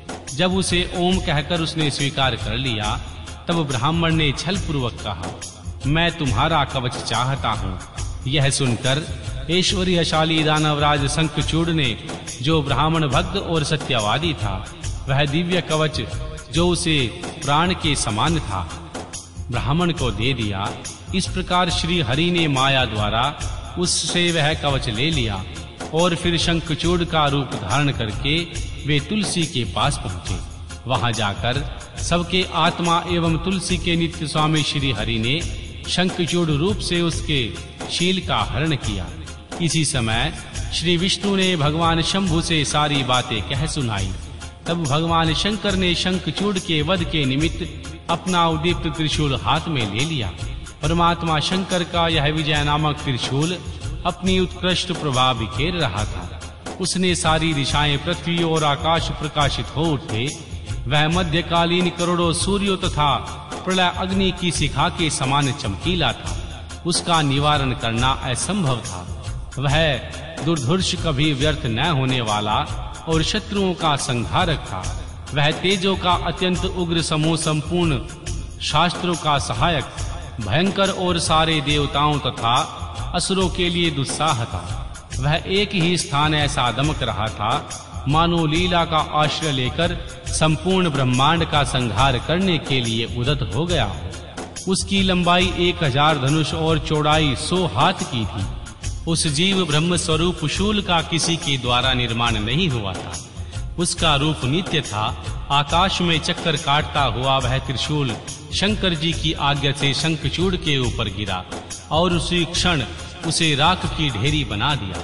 जब उसे ओम कहकर उसने स्वीकार कर लिया, तब ब्राह्मण ने छल पूर्वक कहा, मैं तुम्हारा कवच चाहता हूँ। यह सुनकर ऐश्वर्यशाली दानवराज शंखचूड़ ने, जो ब्राह्मण भक्त और सत्यवादी था, वह दिव्य कवच जो उसे प्राण के समान था, ब्राह्मण को दे दिया। इस प्रकार श्री हरि ने माया द्वारा उससे वह कवच ले लिया और फिर शंखचूड़ का रूप धारण करके वे तुलसी के पास पहुंचे। वहां जाकर सबके आत्मा एवं तुलसी के नित्य स्वामी श्री हरि ने शंखचूड़ रूप से उसके शील का हरण किया। इसी समय श्री विष्णु ने भगवान शंभु से सारी बातें कह सुनाई। तब भगवान शंकर ने शंखचूड़ के वध के निमित्त अपना उदीप्त त्रिशूल हाथ में ले लिया। परमात्मा शंकर का यह विजय नामक त्रिशूल अपनी उत्कृष्ट प्रभाव बिखेर रहा था। उसने सारी दिशाएं, पृथ्वी और आकाश प्रकाशित हो उठे। वह मध्यकालीन करोड़ों सूर्यों तथा प्रलय अग्नि की शिखा के समान चमकीला था। उसका निवारण करना असंभव था। वह दुर्धर्ष कभी व्यर्थ न होने वाला और शत्रुओं का संहारक था। वह तेजों का अत्यंत उग्र समूह, संपूर्ण शास्त्रों का सहायक, भयंकर और सारे देवताओं तथा असुरों के लिए दुस्साह था। वह एक ही स्थान ऐसा दमक रहा था मानो लीला का आश्रय लेकर संपूर्ण ब्रह्मांड का संहार करने के लिए उद्यत हो गया हो। उसकी लंबाई एक हजार धनुष और चौड़ाई सौ हाथ की थी। उस जीव ब्रह्म स्वरूप शूल का किसी के द्वारा निर्माण नहीं हुआ था। उसका रूप नित्य था। आकाश में चक्कर काटता हुआ वह त्रिशूल शंकर जी की आज्ञा से शंखचूड़ के ऊपर गिरा और उसी क्षण उसे राख की ढेरी बना दिया।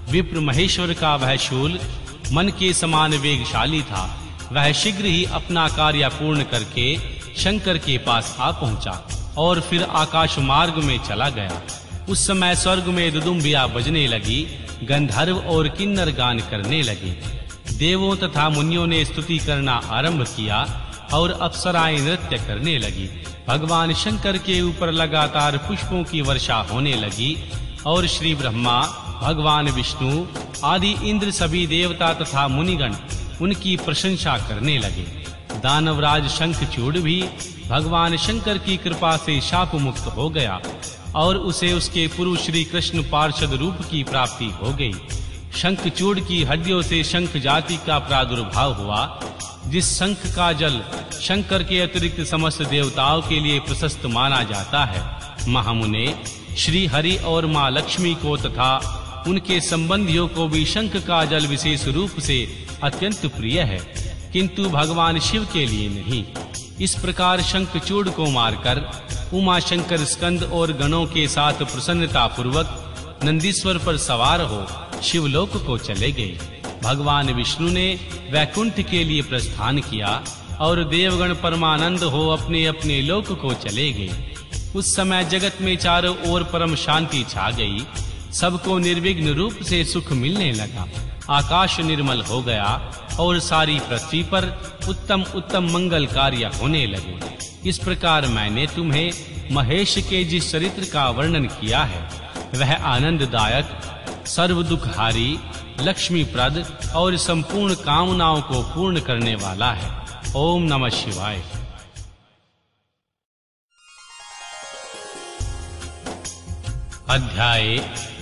विप्र महेश्वर का वह शूल मन के समान वेगशाली था। वह शीघ्र ही अपना कार्य पूर्ण करके शंकर के पास आ पहुंचा और फिर आकाश मार्ग में चला गया। उस समय स्वर्ग में दुदुम्बियां बजने लगी, गंधर्व और किन्नर गान करने लगे। देवों तथा मुनियों ने स्तुति करना आरंभ किया और अप्सराएं नृत्य करने लगी। भगवान शंकर के ऊपर लगातार पुष्पों की वर्षा होने लगी और श्री ब्रह्मा, भगवान विष्णु आदि इंद्र, सभी देवता तथा मुनिगण उनकी प्रशंसा करने लगे। दानवराज शंखचूड़ भी भगवान शंकर की कृपा से शाप मुक्त हो गया और उसे उसके पूर्व श्री कृष्ण पार्षद रूप की प्राप्ति हो गई। शंखचूड़ की हड्डियों से शंख जाति का प्रादुर्भाव हुआ। जिस शंख का जल शंकर के अतिरिक्त समस्त देवताओं के लिए प्रशस्त माना जाता है, महामुने श्री हरि और मां लक्ष्मी को तथा उनके संबंधियों को भी शंख का जल विशेष रूप से अत्यंत प्रिय है, किंतु भगवान शिव के लिए नहीं। इस प्रकार शंखचूड़ को मारकर उमा शंकर स्कंद और गणों के साथ प्रसन्नता पूर्वक नंदीश्वर पर सवार हो शिवलोक को चले गए। भगवान विष्णु ने वैकुंठ के लिए प्रस्थान किया और देवगण परमानंद हो अपने अपने लोक को चले गए। उस समय जगत में चारों ओर परम शांति छा गई। सबको निर्विघ्न रूप से सुख मिलने लगा। आकाश निर्मल हो गया और सारी पृथ्वी पर उत्तम उत्तम मंगल कार्य होने लगे। इस प्रकार मैंने तुम्हें महेश के जिस चरित्र का वर्णन किया है, वह आनंददायक, सर्व दुखहारी, लक्ष्मीप्रद और संपूर्ण कामनाओं को पूर्ण करने वाला है। ओम नमः शिवाय। अध्याय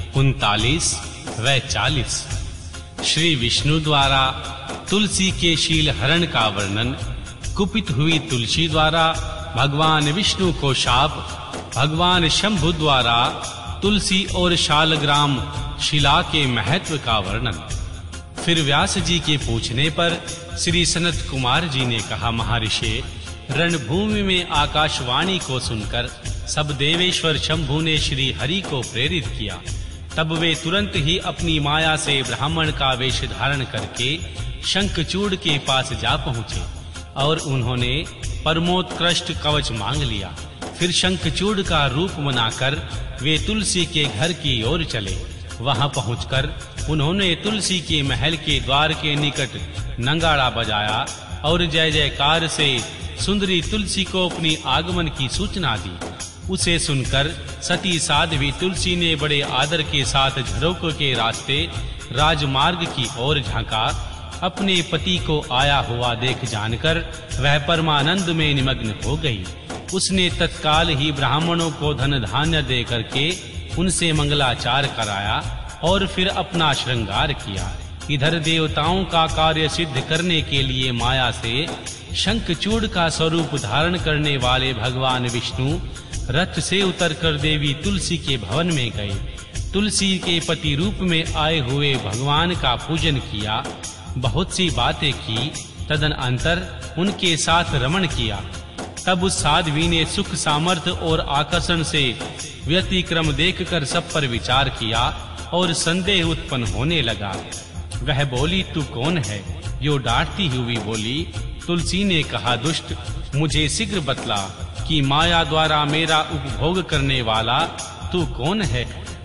उनतालीस व चालीस। श्री विष्णु द्वारा तुलसी के शील हरण का वर्णन। कुपित हुई तुलसी द्वारा भगवान विष्णु को शाप। भगवान शंभु द्वारा तुलसी और शालग्राम शिला के महत्व का वर्णन। फिर व्यास जी के पूछने पर श्री सनत कुमार जी ने कहा, महर्षि, रणभूमि में आकाशवाणी को सुनकर सब देवेश्वर शंभु ने श्री हरि को प्रेरित किया। तब वे तुरंत ही अपनी माया से ब्राह्मण का वेश धारण करके शंखचूड़ के पास जा पहुंचे और उन्होंने परमोत्कृष्ट कवच मांग लिया। फिर शंखचूड़ का रूप बनाकर वे तुलसी के घर की ओर चले। वहां पहुंचकर उन्होंने तुलसी के महल के द्वार के निकट नंगाड़ा बजाया और जय जयकार से सुंदरी तुलसी को अपनी आगमन की सूचना दी। उसे सुनकर सती साध्वी तुलसी ने बड़े आदर के साथ झरोख के रास्ते राजमार्ग की ओर झांका। अपने पति को आया हुआ देख जानकर वह परमानंद में निमग्न हो गई। उसने तत्काल ही ब्राह्मणों को धन धान्य दे करके उनसे मंगलाचार कराया और फिर अपना श्रृंगार किया। इधर देवताओं का कार्य सिद्ध करने के लिए माया से शंखचूड़ का स्वरूप धारण करने वाले भगवान विष्णु रथ से उतरकर देवी तुलसी के भवन में गए। तुलसी के पति रूप में आए हुए भगवान का पूजन किया, बहुत सी बातें की, तदनंतर उनके साथ रमण किया। तब उस साध्वी ने सुख सामर्थ्य और आकर्षण से व्यतिक्रम देखकर सब पर विचार किया और संदेह उत्पन्न होने लगा। वह बोली, तू कौन है? जो डांटती हुई बोली। तुलसी ने कहा, दुष्ट, मुझे शीघ्र बतला कि माया द्वारा मेरा उपभोग करने वाला तू कौन है?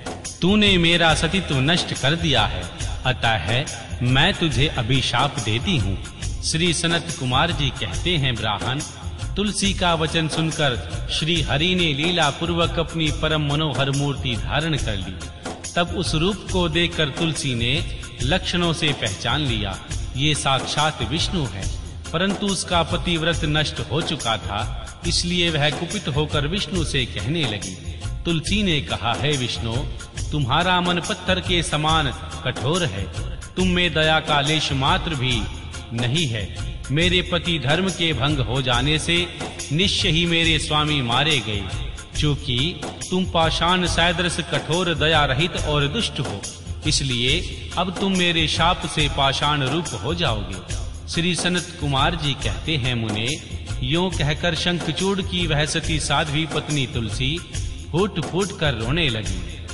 तूने मेरा सतीत्व नष्ट कर दिया है, अतः मैं तुझे अभिशाप देती हूँ। श्री सनत कुमार जी कहते हैं, ब्राह्मण, तुलसी का वचन सुनकर श्री हरि ने लीला पूर्वक अपनी परम मनोहर मूर्ति धारण कर ली। तब उस रूप को देखकर तुलसी ने लक्षणों से पहचान लिया, ये साक्षात विष्णु है। परंतु उसका पतिव्रत नष्ट हो चुका था, इसलिए वह कुपित होकर विष्णु से कहने लगी। तुलसी ने कहा, हे विष्णु, तुम्हारा मन पत्थर के समान कठोर है, तुम में दया का लेश मात्र भी नहीं है। मेरे पति धर्म के भंग हो जाने से निश्चय ही मेरे स्वामी मारे गए। चूंकि तुम पाषाण सदृश कठोर, दया रहित और दुष्ट हो, इसलिए अब तुम मेरे शाप से पाषाण रूप हो जाओगे। श्री सनत कुमार जी कहते हैं, मुने, यों कहकर शंखचूड़ की वह सती साध्वी पत्नी तुलसी फूट फूट कर रोने लगी।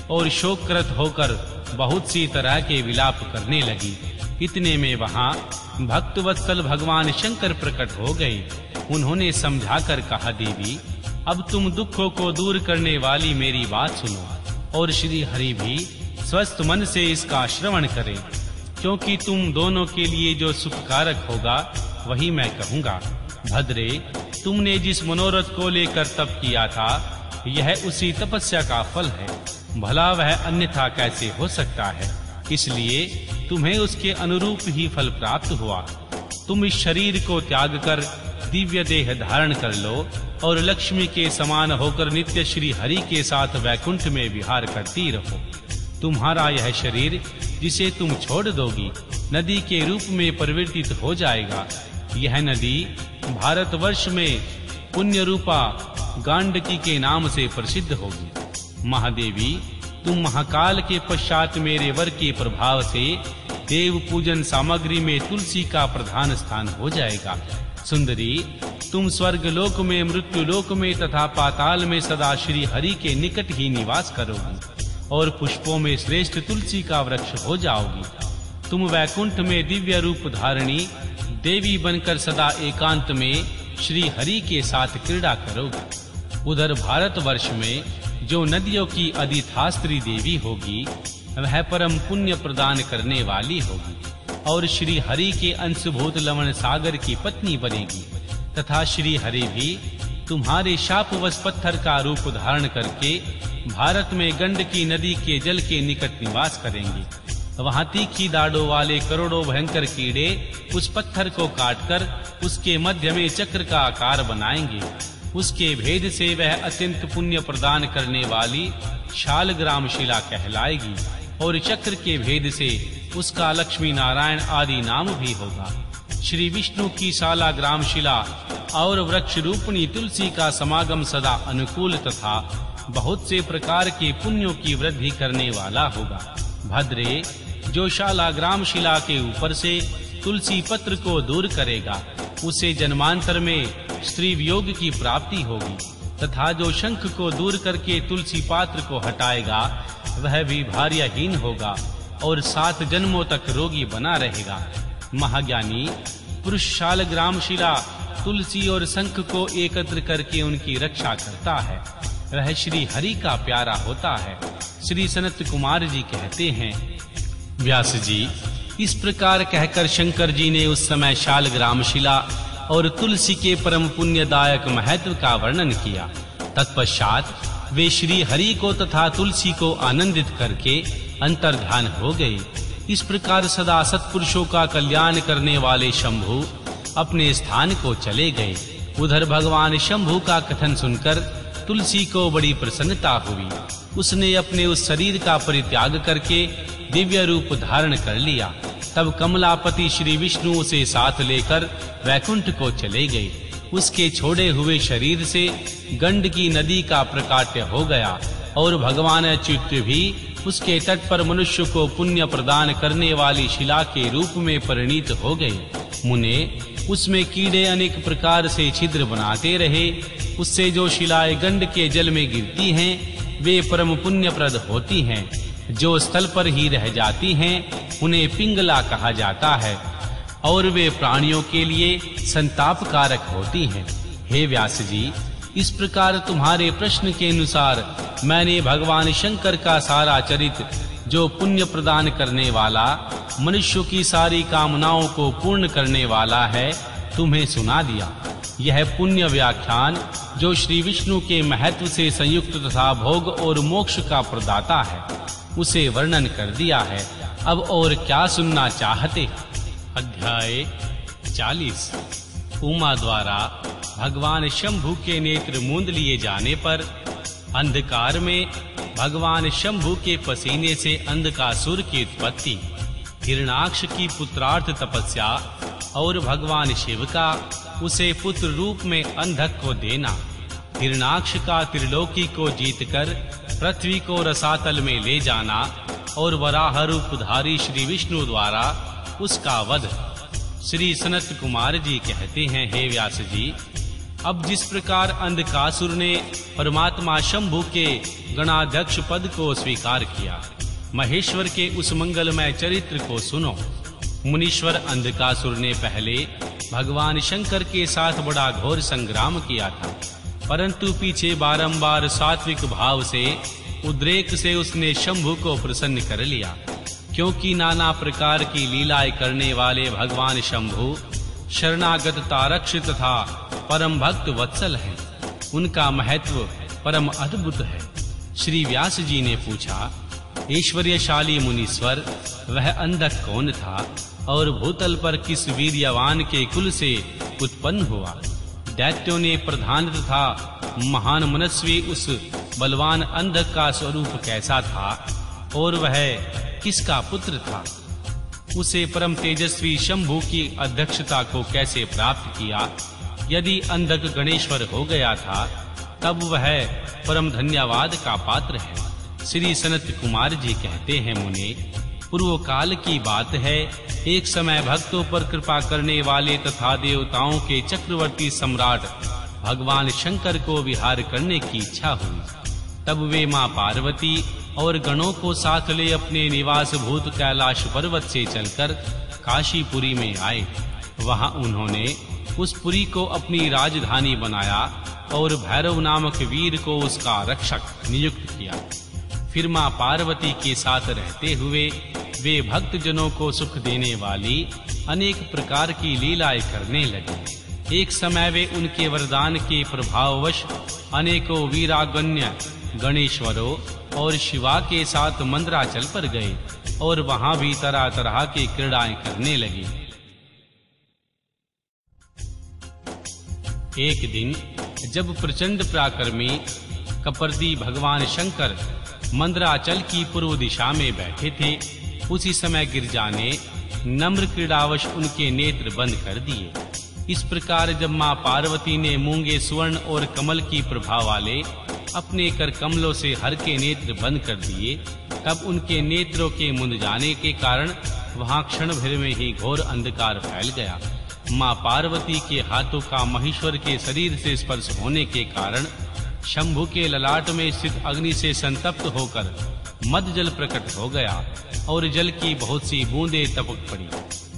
और शोककृत होकर बहुत सी तरह के विलाप करने लगी। इतने में वहां भक्तवत्सल भगवान शंकर प्रकट हो गए। उन्होंने समझाकर कहा, देवी अब तुम दुखों को दूर करने वाली मेरी बात सुनो और श्री हरि भी स्वस्थ मन से इसका श्रवण करें, क्योंकि तुम दोनों के लिए जो सुखकारक होगा वही मैं कहूँगा। भद्रे, तुमने जिस मनोरथ को लेकर तप किया था यह उसी तपस्या का फल है, भला वह अन्यथा कैसे हो सकता है। इसलिए तुम्हें उसके अनुरूप ही फल प्राप्त हुआ। तुम इस शरीर को त्याग कर दिव्य देह धारण कर लो और लक्ष्मी के समान होकर नित्य श्री हरि के साथ वैकुंठ में विहार करती रहो। तुम्हारा यह शरीर जिसे तुम छोड़ दोगी नदी के रूप में परिवर्तित हो जाएगा। यह नदी भारतवर्ष में पुण्य रूपा गांडकी के नाम से प्रसिद्ध होगी। महादेवी, तुम महाकाल के पश्चात मेरे वर के प्रभाव से देव पूजन सामग्री में तुलसी का प्रधान स्थान हो जाएगा। सुंदरी, तुम स्वर्ग लोक में, मृत्यु लोक में तथा पाताल में सदा श्री हरि के निकट ही निवास करोगी और पुष्पों में श्रेष्ठ तुलसी का वृक्ष हो जाओगी। तुम वैकुंठ में दिव्य रूप धारणी देवी बनकर सदा एकांत में श्री हरि के साथ क्रीड़ा करोगी। उधर भारतवर्ष में जो नदियों की अधिष्ठात्री देवी होगी वह परम पुण्य प्रदान करने वाली होगी और श्री हरि के अंशभूत लवण सागर की पत्नी बनेगी तथा श्री हरि भी तुम्हारे शापवश पत्थर का रूप धारण करके भारत में गंडकी नदी के जल के निकट निवास करेंगे। वहां तीखी दाढ़ों वाले करोड़ों भयंकर कीड़े उस पत्थर को काटकर उसके मध्य में चक्र का आकार बनाएंगे। उसके भेद से वह अत्यंत पुण्य प्रदान करने वाली शालग्राम शिला कहलाएगी और चक्र के भेद से उसका लक्ष्मी नारायण आदि नाम भी होगा। श्री विष्णु की शालग्राम शिला और वृक्ष रूपणी तुलसी का समागम सदा अनुकूल तथा बहुत से प्रकार के पुण्यों की वृद्धि करने वाला होगा। भद्रे, जो शालग्राम शिला के ऊपर से तुलसी पत्र को दूर करेगा उसे जन्मांतर में स्त्री वियोग की प्राप्ति होगी तथा जो शंख को दूर करके तुलसी पात्र को हटाएगा वह भी भार्याहीन होगा और सात जन्मों तक रोगी बना रहेगा। महाज्ञानी पुरुष शालग्राम शिला, तुलसी और शंख को एकत्र करके उनकी रक्षा करता है। वह श्री हरि का प्यारा होता है। श्री सनत कुमार जी कहते हैं, व्यास जी, इस प्रकार कहकर शंकर जी ने उस समय शालग्राम शिला और तुलसी के परम पुण्यदायक महत्व का वर्णन किया। तत्पश्चात वे श्री हरि को तथा तुलसी को आनंदित करके अंतर्ध्यान हो गए। इस प्रकार सदा सत्पुरुषों का कल्याण करने वाले शंभु अपने स्थान को चले गए। उधर भगवान शंभु का कथन सुनकर तुलसी को बड़ी प्रसन्नता हुई। उसने अपने उस शरीर का परित्याग करके दिव्य रूप धारण कर लिया। तब कमलापति श्री विष्णु उसे साथ लेकर वैकुंठ को चले गए। उसके छोड़े हुए शरीर से गंडकी नदी का प्रकाट्य हो गया और भगवान अच्युत भी उसके तट पर मनुष्य को पुण्य प्रदान करने वाली शिला के रूप में परिणीत हो गए। मुने, उसमें कीड़े अनेक प्रकार से छिद्र बनाते रहे। उससे जो शिलाएं गंड के जल में गिरती हैं वे परम पुण्यप्रद होती हैं। जो स्थल पर ही रह जाती हैं उन्हें पिंगला कहा जाता है और वे प्राणियों के लिए संताप कारक होती हैं। हे व्यास जी, इस प्रकार तुम्हारे प्रश्न के अनुसार मैंने भगवान शंकर का सारा चरित्र, जो पुण्य प्रदान करने वाला, मनुष्यों की सारी कामनाओं को पूर्ण करने वाला है, तुम्हें सुना दिया। यह पुण्य व्याख्यान जो श्री विष्णु के महत्व से संयुक्त तथा भोग और मोक्ष का प्रदाता है, उसे वर्णन कर दिया है। अब और क्या सुनना चाहते? अध्याय चालीस। उमा द्वारा भगवान शंभु के नेत्र मूंद लिए जाने पर अंधकार में भगवान शंभु के पसीने से अंधकासुर की उत्पत्ति, हिरणाक्ष की पुत्रार्थ तपस्या और भगवान शिव का उसे पुत्र रूप में अंधक को देना, हिरणाक्ष का त्रिलोकी को जीतकर पृथ्वी को रसातल में ले जाना और वराह रूपधारी श्री विष्णु द्वारा उसका वध। श्री सनत कुमार जी कहते हैं, हे व्यास जी, अब जिस प्रकार अंधकासुर ने परमात्मा शंभु के गणाध्यक्ष पद को स्वीकार किया, महेश्वर के उस मंगलमय चरित्र को सुनो। मुनीश्वर अंधकासुर ने पहले भगवान शंकर के साथ बड़ा घोर संग्राम किया था, परंतु पीछे बारंबार सात्विक भाव से उद्रेक से उसने शंभु को प्रसन्न कर लिया। क्योंकि नाना प्रकार की लीलाएं करने वाले भगवान शंभु शरणागत तारक्ष तथा परम भक्त वत्सल हैं। उनका महत्व परम अद्भुत है। श्री व्यास जी ने पूछा, ऐश्वर्यशाली मुनीश्वर, वह अंधक कौन था और भूतल पर किस वीर्यवान के कुल से उत्पन्न हुआ? दैत्यों ने प्रधान तथा महान मनस्वी उस बलवान अंधक का स्वरूप कैसा था और वह किसका पुत्र था? उसे परम तेजस्वी शंभु की अध्यक्षता को कैसे प्राप्त किया? यदि अंधक गणेश्वर हो गया था तब वह परम धन्यवाद का पात्र है। श्री सनत कुमार जी कहते हैं, मुने, पूर्व काल की बात है, एक समय भक्तों पर कृपा करने वाले तथा देवताओं के चक्रवर्ती सम्राट भगवान शंकर को विहार करने की इच्छा हुई। तब वे मां पार्वती और गणों को साथ ले अपने निवास भूत कैलाश पर्वत से चलकर काशीपुरी में आए। वहां उन्होंने उस पुरी को अपनी राजधानी बनाया और भैरव नामक वीर को उसका रक्षक नियुक्त किया। फिर मां पार्वती के साथ रहते हुए वे भक्त जनों को सुख देने वाली अनेक प्रकार की लीलाएं करने लगे। एक समय वे उनके वरदान के प्रभाववश अनेकों वीरागण्य गणेश्वरों और शिवा के साथ मंदराचल पर गए और वहां भी तरह तरह की क्रीड़ाएं करने लगे। एक दिन जब प्रचंड पराक्रमी कपर्दी भगवान शंकर मंदराचल की पूर्व दिशा में बैठे थे, उसी समय गिरजा ने नम्र क्रीड़ावश उनके नेत्र बंद कर दिए। इस प्रकार जब मां पार्वती ने मूंगे स्वर्ण और कमल की प्रभा वाले अपने कर कमलों से हर के नेत्र बंद कर दिए, तब उनके नेत्रों के मुंद जाने के कारण वहां क्षण भर में ही घोर अंधकार फैल गया। मां पार्वती के हाथों का महेश्वर के शरीर से स्पर्श होने के कारण शंभु के ललाट में स्थित अग्नि से संतप्त होकर मद जल प्रकट हो गया और जल की बहुत सी बूंदें टपक पड़ी।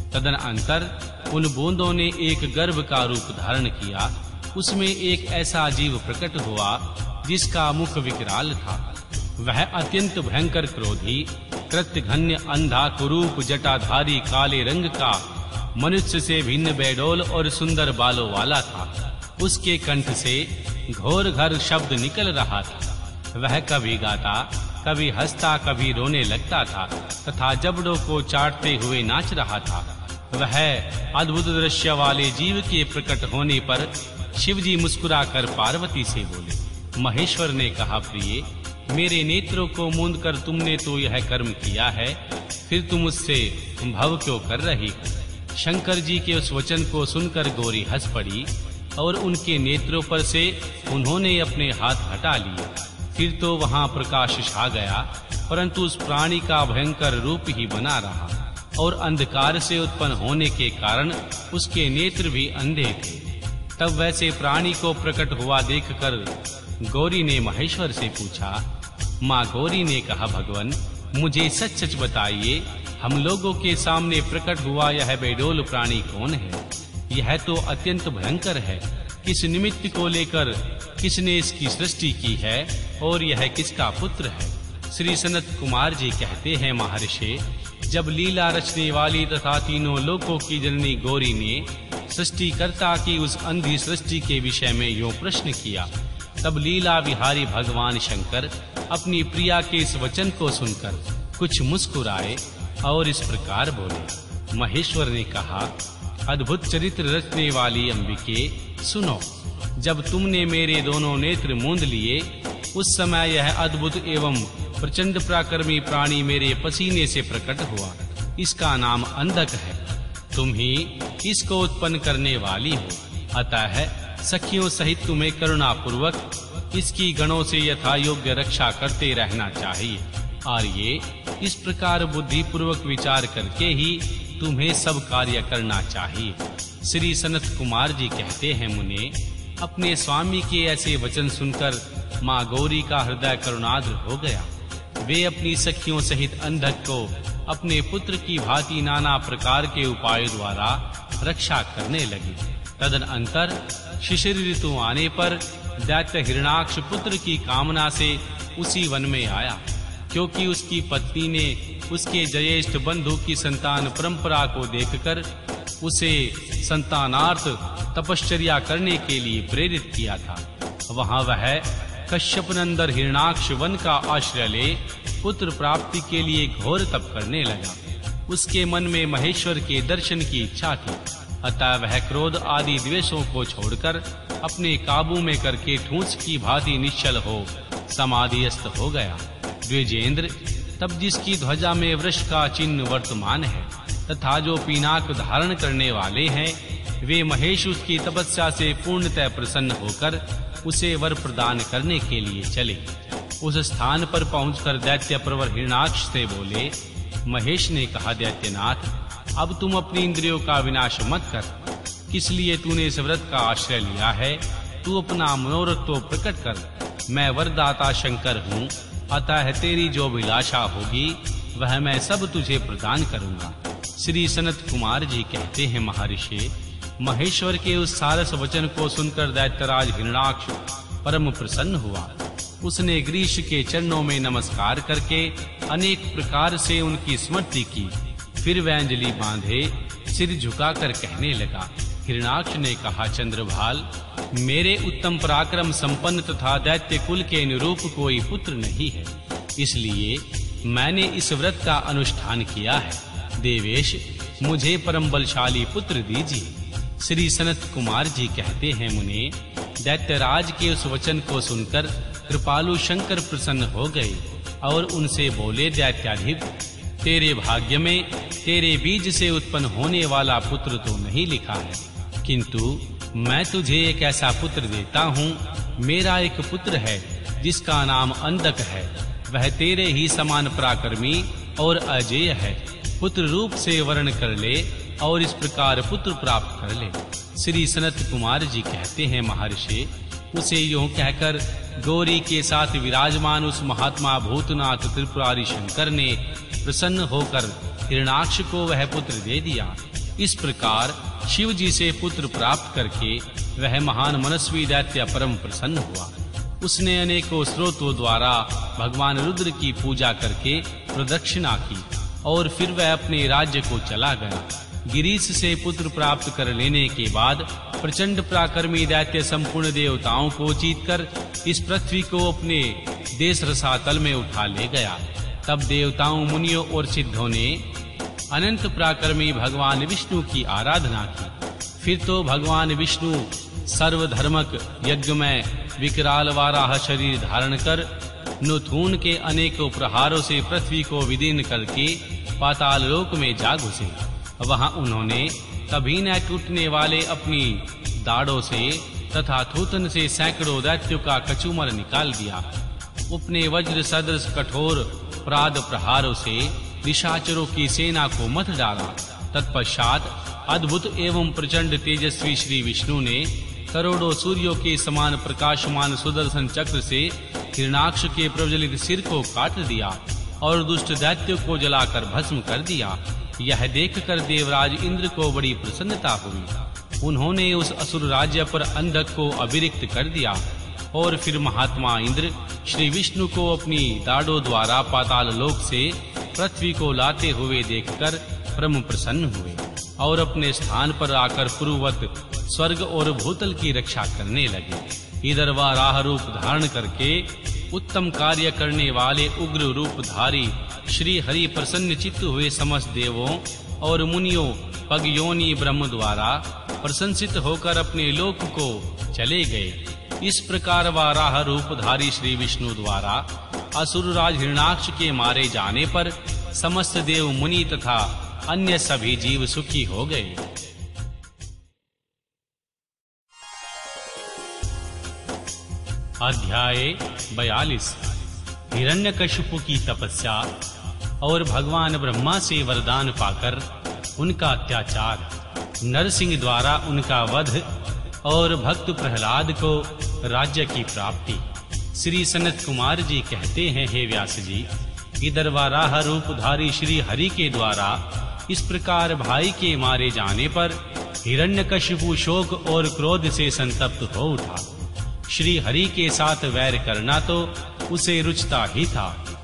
तदनंतर उन बूंदों ने एक गर्भ का रूप धारण किया। उसमें एक ऐसा जीव प्रकट हुआ जिसका मुख विकराल था। वह अत्यंत भयंकर क्रोधी, कृत्यघन्य, अंधा, कुरूप, जटाधारी, काले रंग का, मनुष्य से भिन्न बेडोल और सुंदर बालों वाला था। उसके कंठ से घोर घर शब्द निकल रहा था। वह कभी गाता, कभी हंसता, कभी रोने लगता था तथा जबड़ों को चाटते हुए नाच रहा था। वह अद्भुत दृश्य वाले जीव के प्रकट होने पर शिवजी मुस्कुराकर पार्वती से बोले। महेश्वर ने कहा, प्रिय, मेरे नेत्रों को मूंद कर तुमने तो यह कर्म किया है, फिर तुम उससे भव क्यों कर रही हो? शंकर जी के उस वचन को सुनकर गौरी हंस पड़ी और उनके नेत्रों पर से उन्होंने अपने हाथ हटा लिए। फिर तो वहां प्रकाश छा गया, परंतु उस प्राणी का भयंकर रूप ही बना रहा और अंधकार से उत्पन्न होने के कारण उसके नेत्र भी अंधे थे। तब वैसे प्राणी को प्रकट हुआ देखकर गौरी ने महेश्वर से पूछा। मां गौरी ने कहा, भगवान, मुझे सच सच बताइए, हम लोगों के सामने प्रकट हुआ यह बेडोल प्राणी कौन है? यह तो अत्यंत भयंकर है। किस निमित्त को लेकर किसने इसकी सृष्टि की है और यह किसका पुत्र है? श्री सनत कुमार जी कहते हैं, महर्षि, जब लीला रचने वाली तथा तीनों लोकों की जननी गौरी ने सृष्टिकर्ता की उस अंधी सृष्टि के विषय में यूं प्रश्न किया, तब लीला विहारी भगवान शंकर अपनी प्रिया के इस वचन को सुनकर कुछ मुस्कुराए और इस प्रकार बोले। महेश्वर ने कहा, अद्भुत चरित्र रचने वाली अंबिके, सुनो। जब तुमने मेरे दोनों नेत्र मूंद लिए, उस समय यह अद्भुत एवं प्रचंड पराक्रमी प्राणी मेरे पसीने से प्रकट हुआ। इसका नाम अंधक है। तुम ही इसको उत्पन्न करने वाली हो। अतः सखियों सहित तुम्हें करुणा पूर्वक इसकी गणों से यथा योग्य रक्षा करते रहना चाहिए। और ये इस प्रकार बुद्धि पूर्वक विचार करके ही तुम्हें सब कार्य करना चाहिए। श्री सनत कुमार जी कहते हैं, मुने, अपने स्वामी के ऐसे वचन सुनकर मां गौरी का हृदय करुणाद्र हो गया। वे अपनी सखियों सहित अंधक को अपने पुत्र की भांति नाना प्रकार के उपायों द्वारा रक्षा करने लगी। तदनंतर शिशिर ऋतु आने पर दैत्य हिरणाक्ष पुत्र की कामना से उसी वन में आया, क्योंकि उसकी पत्नी ने उसके ज्येष्ठ बंधु की संतान परंपरा को देखकर उसे संतानार्थ तपश्चर्या करने के लिए प्रेरित किया था। वहां वह कश्यप नंदन हिरणाक्ष वन का आश्रय ले पुत्र प्राप्ति के लिए घोर तप करने लगा। उसके मन में महेश्वर के दर्शन की इच्छा थी, अतः वह क्रोध आदि द्वेषों को छोड़कर अपने काबू में करके ठूंस की भांति निश्चल हो समाधिस्थ हो गया। द्विजेंद्र, तब जिसकी ध्वजा में वृष का चिन्ह वर्तमान है तथा जो पीनाक धारण करने वाले हैं, वे महेश उसकी तपस्या से पूर्णतः प्रसन्न होकर उसे वर प्रदान करने के लिए चले। उस स्थान पर पहुंचकर दैत्य प्रवर हिरणाक्ष से बोले। महेश ने कहा, दैत्यनाथ, अब तुम अपनी इंद्रियों का विनाश मत कर। किस लिए तूने इस व्रत का आश्रय लिया है? तू अपना मनोरथ तो प्रकट कर। मैं वरदाता शंकर हूँ, अतः तेरी जो अभिलाषा होगी वह मैं सब तुझे प्रदान करूंगा। श्री सनत कुमार जी कहते हैं, महर्षि, महेश्वर के उस सारस वचन को सुनकर दैत्यराज हिरणाक्ष परम प्रसन्न हुआ। उसने ग्रीश के चरणों में नमस्कार करके अनेक प्रकार से उनकी स्मृति की। फिर वह अंजलि बांधे सिर झुकाकर कहने लगा। हिरणाक्ष ने कहा, चंद्रभाल, मेरे उत्तम पराक्रम संपन्न तथा दैत्य कुल के अनुरूप कोई पुत्र नहीं है, इसलिए मैंने इस व्रत का अनुष्ठान किया है। देवेश, मुझे परम बलशाली पुत्र दीजिए। श्री सनत कुमार जी कहते हैं, मुने, दैत्यराज के उस वचन को सुनकर कृपालु शंकर प्रसन्न हो गए और उनसे बोले, दैत्याधिप, तेरे भाग्य में तेरे बीज से उत्पन्न होने वाला पुत्र तो नहीं लिखा है, किंतु मैं तुझे एक ऐसा पुत्र देता हूँ। मेरा एक पुत्र है जिसका नाम अंधक है। वह तेरे ही समान पराक्रमी और अजेय है। पुत्र रूप से वर्ण कर ले और इस प्रकार पुत्र प्राप्त कर ले। श्री सनत कुमार जी कहते हैं, महर्षि, उसे यूं कहकर गौरी के साथ विराजमान उस महात्मा भूतनाथ त्रिपुरारी शंकर ने प्रसन्न होकर हिरणाक्ष को वह पुत्र दे दिया। इस प्रकार शिव जी से पुत्र प्राप्त करके वह महान मनस्वी दैत्य परम प्रसन्न हुआ। उसने अनेकों स्रोतों द्वारा भगवान रुद्र की पूजा करके प्रदक्षिणा की और फिर वह अपने राज्य को चला गया। गिरीश से पुत्र प्राप्त कर लेने के बाद प्रचंड पराक्रमी दैत्य संपूर्ण देवताओं को जीतकर इस पृथ्वी को अपने देश रसातल में उठा ले गया। तब देवताओं, मुनियों और सिद्धों ने अनंत पराक्रमी भगवान विष्णु की आराधना की। फिर तो भगवान विष्णु सर्वधर्मक यज्ञ में विकराल वाराह शरीर धारण कर नुथून के अनेकों प्रहारों से पृथ्वी को विदीर्ण करके पाताल लोक में जा घुसे। वहां उन्होंने कभी न टूटने वाले अपनी दाढ़ों से तथा थूथन से सैकड़ों दैत्यों का कचूमर निकाल दिया। अपने वज्र सदृश कठोर प्राद प्रहारों से निशाचरों की सेना को मत डाला। तत्पश्चात अद्भुत एवं प्रचंड तेजस्वी श्री विष्णु ने करोड़ों सूर्यों के समान प्रकाशमान सुदर्शन चक्र से हिरणाक्ष के प्रज्वलित सिर को काट दिया और दुष्ट दैत्यों को जलाकर भस्म कर दिया। यह देखकर देवराज इंद्र को बड़ी प्रसन्नता हुई। उन्होंने उस असुर राज्य पर अंधक को अभिरिक्त कर दिया और फिर महात्मा इंद्र श्री विष्णु को अपनी दाढ़ों द्वारा पाताल लोक से पृथ्वी को लाते हुए देखकर परम प्रसन्न हुए और अपने स्थान पर आकर पूर्ववत स्वर्ग और भूतल की रक्षा करने लगे। इधर वाराह रूप धारण करके उत्तम कार्य करने वाले उग्र रूपधारी श्री हरि प्रसन्न चित्त हुए समस्त देवों और मुनियों पगयोनि ब्रह्म द्वारा प्रशंसित होकर अपने लोक को चले गए। इस प्रकार वाराह रूपधारी श्री विष्णु द्वारा असुर राज हिरणाक्ष के मारे जाने पर समस्त देव मुनि तथा अन्य सभी जीव सुखी हो गए। अध्याय बयालीस। हिरण्यकशिपु की तपस्या और भगवान ब्रह्मा से वरदान पाकर उनका अत्याचार, नरसिंह द्वारा उनका वध और भक्त प्रहलाद को राज्य की प्राप्ति। श्री सनत कुमार जी कहते हैं, हे व्यास जी, इधर वाराह रूपधारी श्री हरि के द्वारा इस प्रकार भाई के मारे जाने पर हिरण्यकशिपु शोक और क्रोध से संतप्त हो उठा। श्री हरि के साथ वैर करना तो उसे रुचता ही था,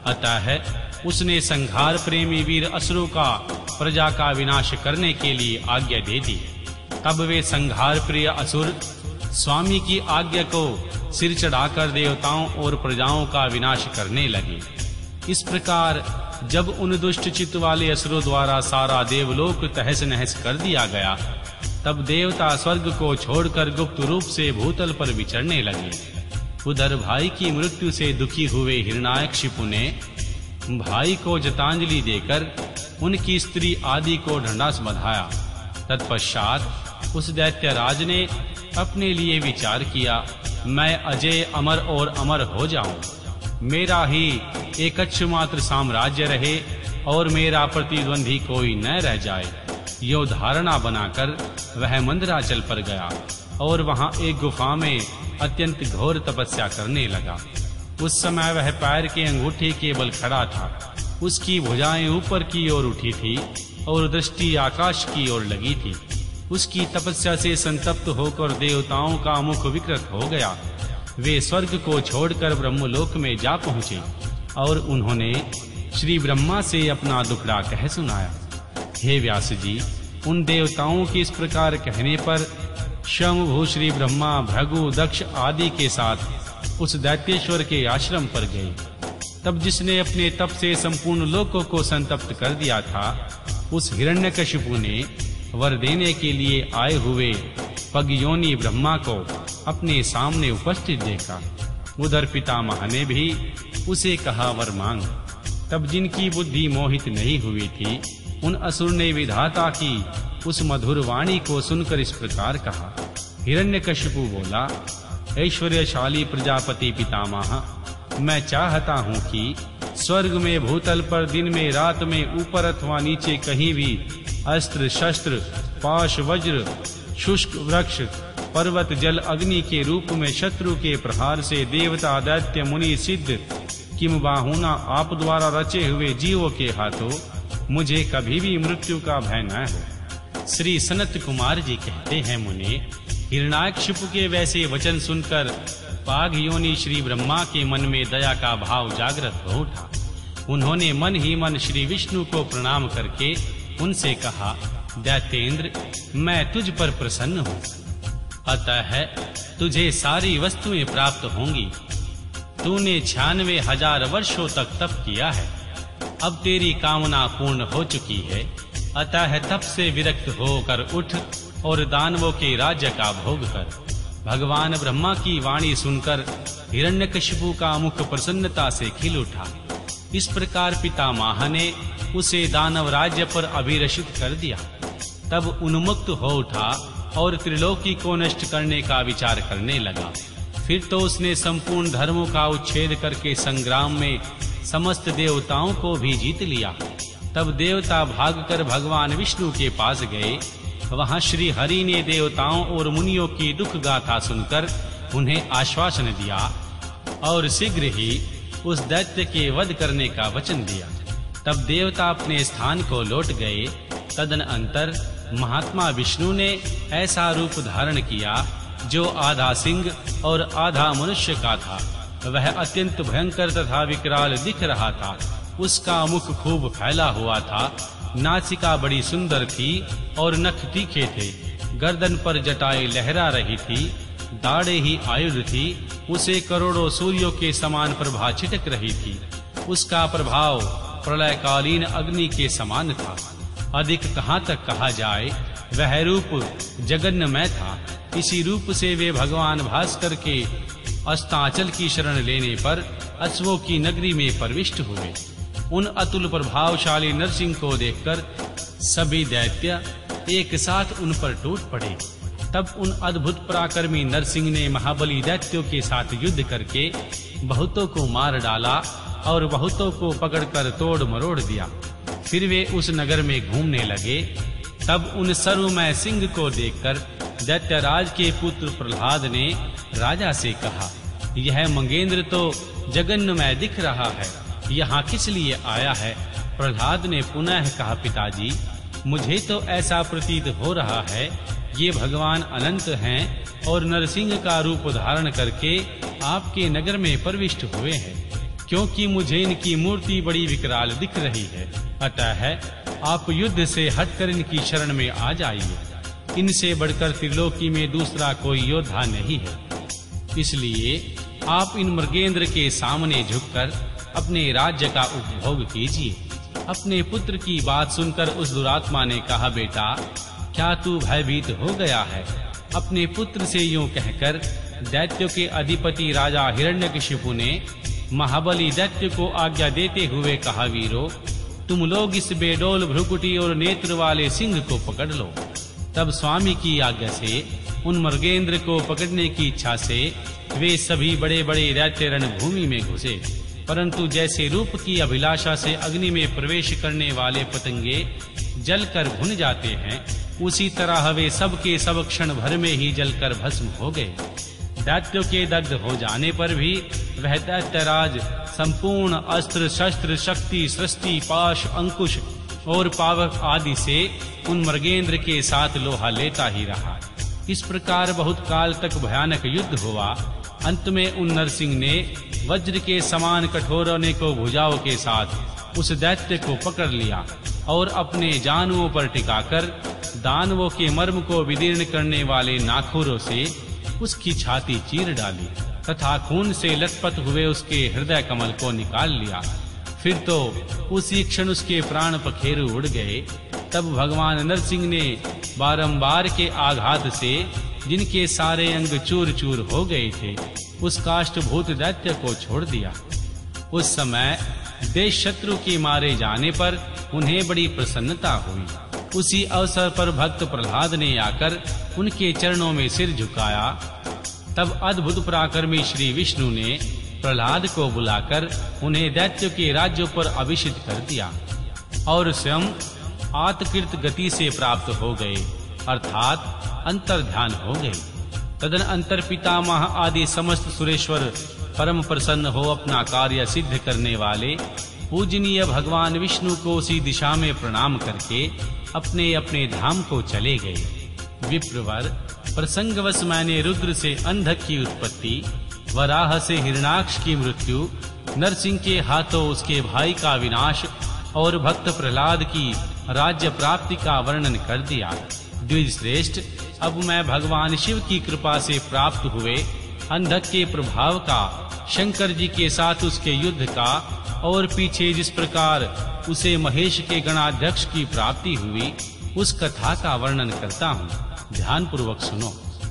अतः उसने संघार प्रेमी वीर असुरों का प्रजा का विनाश करने के लिए आज्ञा दे दी। तब वे संघार प्रिय असुर स्वामी की आज्ञा को सिर चढ़ाकर देवताओं और प्रजाओं का विनाश करने लगे। इस प्रकार जब उन दुष्ट चित्त वाले असुरों द्वारा सारा देवलोक तहस नहस कर दिया गया, तब देवता स्वर्ग को छोड़कर गुप्त रूप से भूतल पर विचरने लगे। उधर भाई की मृत्यु से दुखी हुए हिरण्याकशिपु ने भाई को जतांजलि देकर उनकी स्त्री आदि को ढंढास बंधाया। तत्पश्चात उस दैत्यराज ने अपने लिए विचार किया, मैं अजय अमर और अमर हो जाऊं, मेरा ही एकच्छ मात्र साम्राज्य रहे और मेरा प्रतिद्वंदी कोई न रह जाए। यो धारणा बनाकर वह मंदराचल पर गया और वहां एक गुफा में अत्यंत घोर तपस्या करने लगा। उस समय वह पैर के अंगूठे के बल खड़ा था, उसकी भुजाएं ऊपर की ओर उठी थी और दृष्टि आकाश की ओर लगी थी। उसकी तपस्या से संतप्त होकर देवताओं का मुख विकृत हो गया। वे स्वर्ग को छोड़कर ब्रह्मलोक में जा पहुंचे और उन्होंने श्री ब्रह्मा से अपना दुखड़ा कह सुनाया। हे व्यास जी, उन देवताओं के इस प्रकार कहने पर शंभु श्री ब्रह्मा, भृगु, दक्ष आदि के साथ उस दैत्येश्वर के आश्रम पर गए। तब जिसने अपने तप से संपूर्ण लोकों को संतप्त कर दिया था, उस हिरण्यकशिपु ने वर देने के लिए आए हुए पगयोनि ब्रह्मा को अपने सामने उपस्थित देखा। उधर पितामह ने भी उसे कहा, वर मांग। तब जिनकी बुद्धि मोहित नहीं हुई थी, उन असुर ने विधाता की उस मधुर वाणी को सुनकर इस प्रकार कहा। हिरण्यकशिपु बोला, ऐश्वर्यशाली प्रजापति पितामह, मैं चाहता हूँ कि स्वर्ग में, भूतल पर, दिन में, रात में, ऊपर अथवा नीचे कहीं भी अस्त्र शस्त्र, पाश, वज्र, शुष्क वृक्ष, पर्वत, जल, अग्नि के रूप में शत्रु के प्रहार से देवता, दैत्य, मुनि, सिद्ध, किम बाहुना आप द्वारा रचे हुए जीवों के हाथों मुझे कभी भी मृत्यु का भय न हो। श्री सनत कुमार जी कहते हैं, मुने, हिरण्याकशिपु के वैसे वचन सुनकर पाग योनि श्री ब्रह्मा के मन में दया का भाव जागृत हो उठा। उन्होंने मन ही मन श्री विष्णु को प्रणाम करके उनसे कहा, दैत्येंद्र, मैं तुझ पर प्रसन्न हूँ, अतः तुझे सारी वस्तुएं प्राप्त होंगी। तूने छियानवे हजार वर्षों तक तप किया है, अब तेरी कामना पूर्ण हो चुकी है, अतः तप से विरक्त होकर उठ और दानवों के राज्य का भोग कर। भगवान ब्रह्मा की वाणी सुनकर हिरण्यकशिपु का मुख प्रसन्नता से खिल उठा। इस प्रकार पितामह ने उसे दानव राज्य पर अभिरषित कर दिया। तब उन्मुक्त हो उठा और त्रिलोकी को नष्ट करने का विचार करने लगा। फिर तो उसने संपूर्ण धर्मों का उच्छेद करके संग्राम में समस्त देवताओं को भी जीत लिया। तब देवता भागकर भगवान विष्णु के पास गए। वहां श्री हरि ने देवताओं और मुनियों की दुख गाथा सुनकर उन्हें आश्वासन दिया और शीघ्र ही उस दैत्य के वध करने का वचन दिया। तब देवता अपने स्थान को लौट गए। तदनंतर महात्मा विष्णु ने ऐसा रूप धारण किया जो आधा सिंह और आधा मनुष्य का था। वह अत्यंत भयंकर तथा विकराल दिख रहा था। उसका मुख खूब फैला हुआ था, नासिका बड़ी सुंदर थी और नख तीखे थे। गर्दन पर जटाएं लहरा रही थी, दाढ़े ही आयुध थी। उसे करोड़ों सूर्यों के समान प्रभा छिटक रही थी। उसका प्रभाव प्रलयकालीन अग्नि के समान था। अधिक कहाँ तक कहा जाए, वह रूप जगन्मय था। इसी रूप से वे भगवान भास्कर के अस्तांचल की शरण लेने पर अश्वों की नगरी में प्रविष्ट हुए। उन अतुल प्रभावशाली नरसिंह को देखकर सभी दैत्य एक साथ उन पर टूट पड़े। तब उन अद्भुत पराक्रमी नरसिंह ने महाबली दैत्यों के साथ युद्ध करके बहुतों को मार डाला और बहुतों को पकड़कर तोड़ मरोड़ दिया। फिर वे उस नगर में घूमने लगे। तब उन सर्वमय सिंह को देखकर दैत्यराज के पुत्र प्रहलाद ने राजा से कहा, यह मंगेंद्र तो जगन्मय दिख रहा है, यहाँ किस लिए आया है? प्रहलाद ने पुनः कहा, पिताजी, मुझे तो ऐसा प्रतीत हो रहा है ये भगवान अनंत हैं और नरसिंह का रूप धारण करके आपके नगर में प्रविष्ट हुए हैं, क्योंकि मुझे इनकी मूर्ति बड़ी विकराल दिख रही है। अतः आप युद्ध से हटकर इनकी शरण में आ जाइए। इनसे बढ़कर त्रिलोकी में दूसरा कोई योद्धा नहीं है, इसलिए आप इन मृगेंद्र के सामने झुककर अपने राज्य का उपभोग कीजिए। अपने पुत्र की बात सुनकर उस दुरात्मा ने कहा, बेटा, क्या तू भयभीत हो गया है? अपने पुत्र से यूं कहकर दैत्यों के अधिपति राजा हिरण्यकशिपु ने महाबली दैत्य को आज्ञा देते हुए कहा, वीरो, तुम लोग इस बेडोल भ्रुकुटी और नेत्र वाले सिंह को पकड़ लो। तब स्वामी की आज्ञा से उन मृगेंद्र को पकड़ने की इच्छा से वे सभी बड़े बड़े दैत्य रणभूमि में घुसे, परंतु जैसे रूप की अभिलाषा से अग्नि में प्रवेश करने वाले पतंगे जलकर भुन जाते हैं, उसी तरह वे सब के सब क्षण भर में ही जलकर भस्म हो गए। दैत्यों के दग्ध हो जाने पर भी वह दैत्यराज संपूर्ण अस्त्र शस्त्र शक्ति सृष्टि पाश अंकुश और पावक आदि से उन मृगेंद्र के साथ लोहा लेता ही रहा। इस प्रकार बहुत काल तक भयानक युद्ध हुआ। अंत में उन नरसिंह ने वज्र के समान कठोर अनेकों भुजाओं के साथ उस दैत्य को पकड़ लिया और अपने जानुओं पर टिकाकर दानवों के मर्म को विदीर्ण करने वाले नाखूरों से उसकी छाती चीर डाली तथा खून से लथपथ हुए उसके हृदय कमल को निकाल लिया। फिर तो उसी क्षण उसके प्राण पखेरु उड़ गए। तब भगवान नरसिंह ने बारंबार के आघात से जिनके सारे अंग चूर चूर हो गए थे, उस काष्ठभूत दैत्य को छोड़ दिया। उस समय देश शत्रु के मारे जाने पर उन्हें बड़ी प्रसन्नता हुई। उसी अवसर पर भक्त प्रहलाद ने आकर उनके चरणों में सिर झुकाया। तब अद्भुत पराक्रमी श्री विष्णु ने प्रहलाद को बुलाकर उन्हें दैत्यों के राज्यों पर अभिषिक्त कर दिया और स्वयं आत्कृत गति से प्राप्त हो गए, अर्थात अंतर्ध्यान हो गए। तदनंतर पितामह आदि समस्त सुरेश्वर परम प्रसन्न हो अपना कार्य सिद्ध करने वाले पूजनीय भगवान विष्णु को उसी दिशा में प्रणाम करके अपने अपने धाम को चले गए। विप्रवर, प्रसंगवश मैंने रुद्र से अंधक की उत्पत्ति, वराह से हिरणाक्ष की मृत्यु, नरसिंह के हाथों उसके भाई का विनाश और भक्त प्रहलाद की राज्य प्राप्ति का वर्णन कर दिया। द्विज श्रेष्ठ, अब मैं भगवान शिव की कृपा से प्राप्त हुए अंधक के प्रभाव का, शंकर जी के साथ उसके युद्ध का और पीछे जिस प्रकार उसे महेश के गणाध्यक्ष की प्राप्ति हुई, उस कथा का वर्णन करता हूँ। ध्यान पूर्वक सुनो।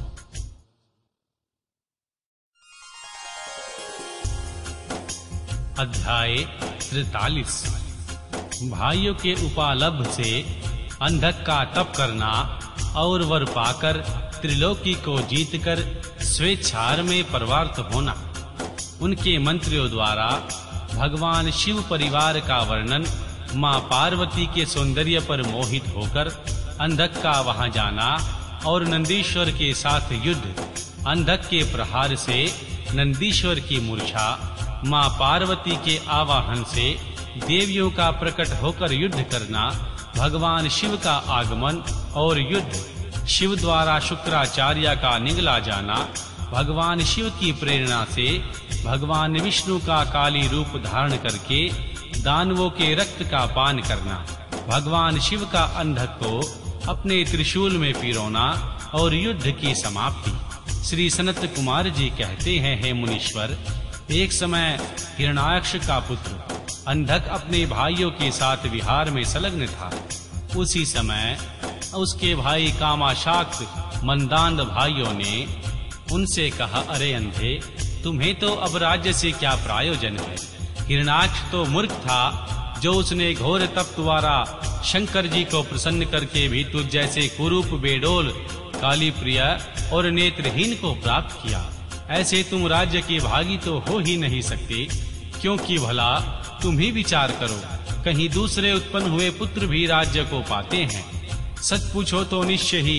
अध्याय तैंतालीस। भाइयों के उपालब्ध से अंधक का तप करना और वर पाकर त्रिलोकी को जीतकर स्वेच्छार में परवार्थ होना। उनके मंत्रियों द्वारा भगवान शिव परिवार का वर्णन, मां पार्वती के सौंदर्य पर मोहित होकर अंधक का वहां जाना और नंदीश्वर के साथ युद्ध, अंधक के प्रहार से नंदीश्वर की मूर्छा, मां पार्वती के आवाहन से देवियों का प्रकट होकर युद्ध करना, भगवान शिव का आगमन और युद्ध, शिव द्वारा शुक्राचार्य का निगला जाना, भगवान शिव की प्रेरणा से भगवान विष्णु का काली रूप धारण करके दानवों के रक्त का पान करना, भगवान शिव का अंधक को अपने त्रिशूल में पिरोना और युद्ध की समाप्ति। श्री सनत कुमार जी कहते हैं, हे मुनीश्वर, एक समय हिरण्याक्ष का पुत्र अंधक अपने भाइयों के साथ विहार में संलग्न था। उसी समय उसके भाई कामाशाक्त मंदांध भाइयों ने उनसे कहा, अरे अंधे, तुम्हें तो अब राज्य से क्या प्रयोजन है? हिरण्याक्ष तो मूर्ख था जो उसने घोर तप द्वारा शंकर जी को प्रसन्न करके भी तुझ जैसे कुरूप, बेडोल, काली प्रिय और नेत्रहीन को प्राप्त किया। ऐसे तुम राज्य के भागी तो हो ही नहीं सकते, क्योंकि भला तुम ही विचार करो, कहीं दूसरे उत्पन्न हुए पुत्र भी राज्य को पाते हैं। सच पूछो तो निश्चय ही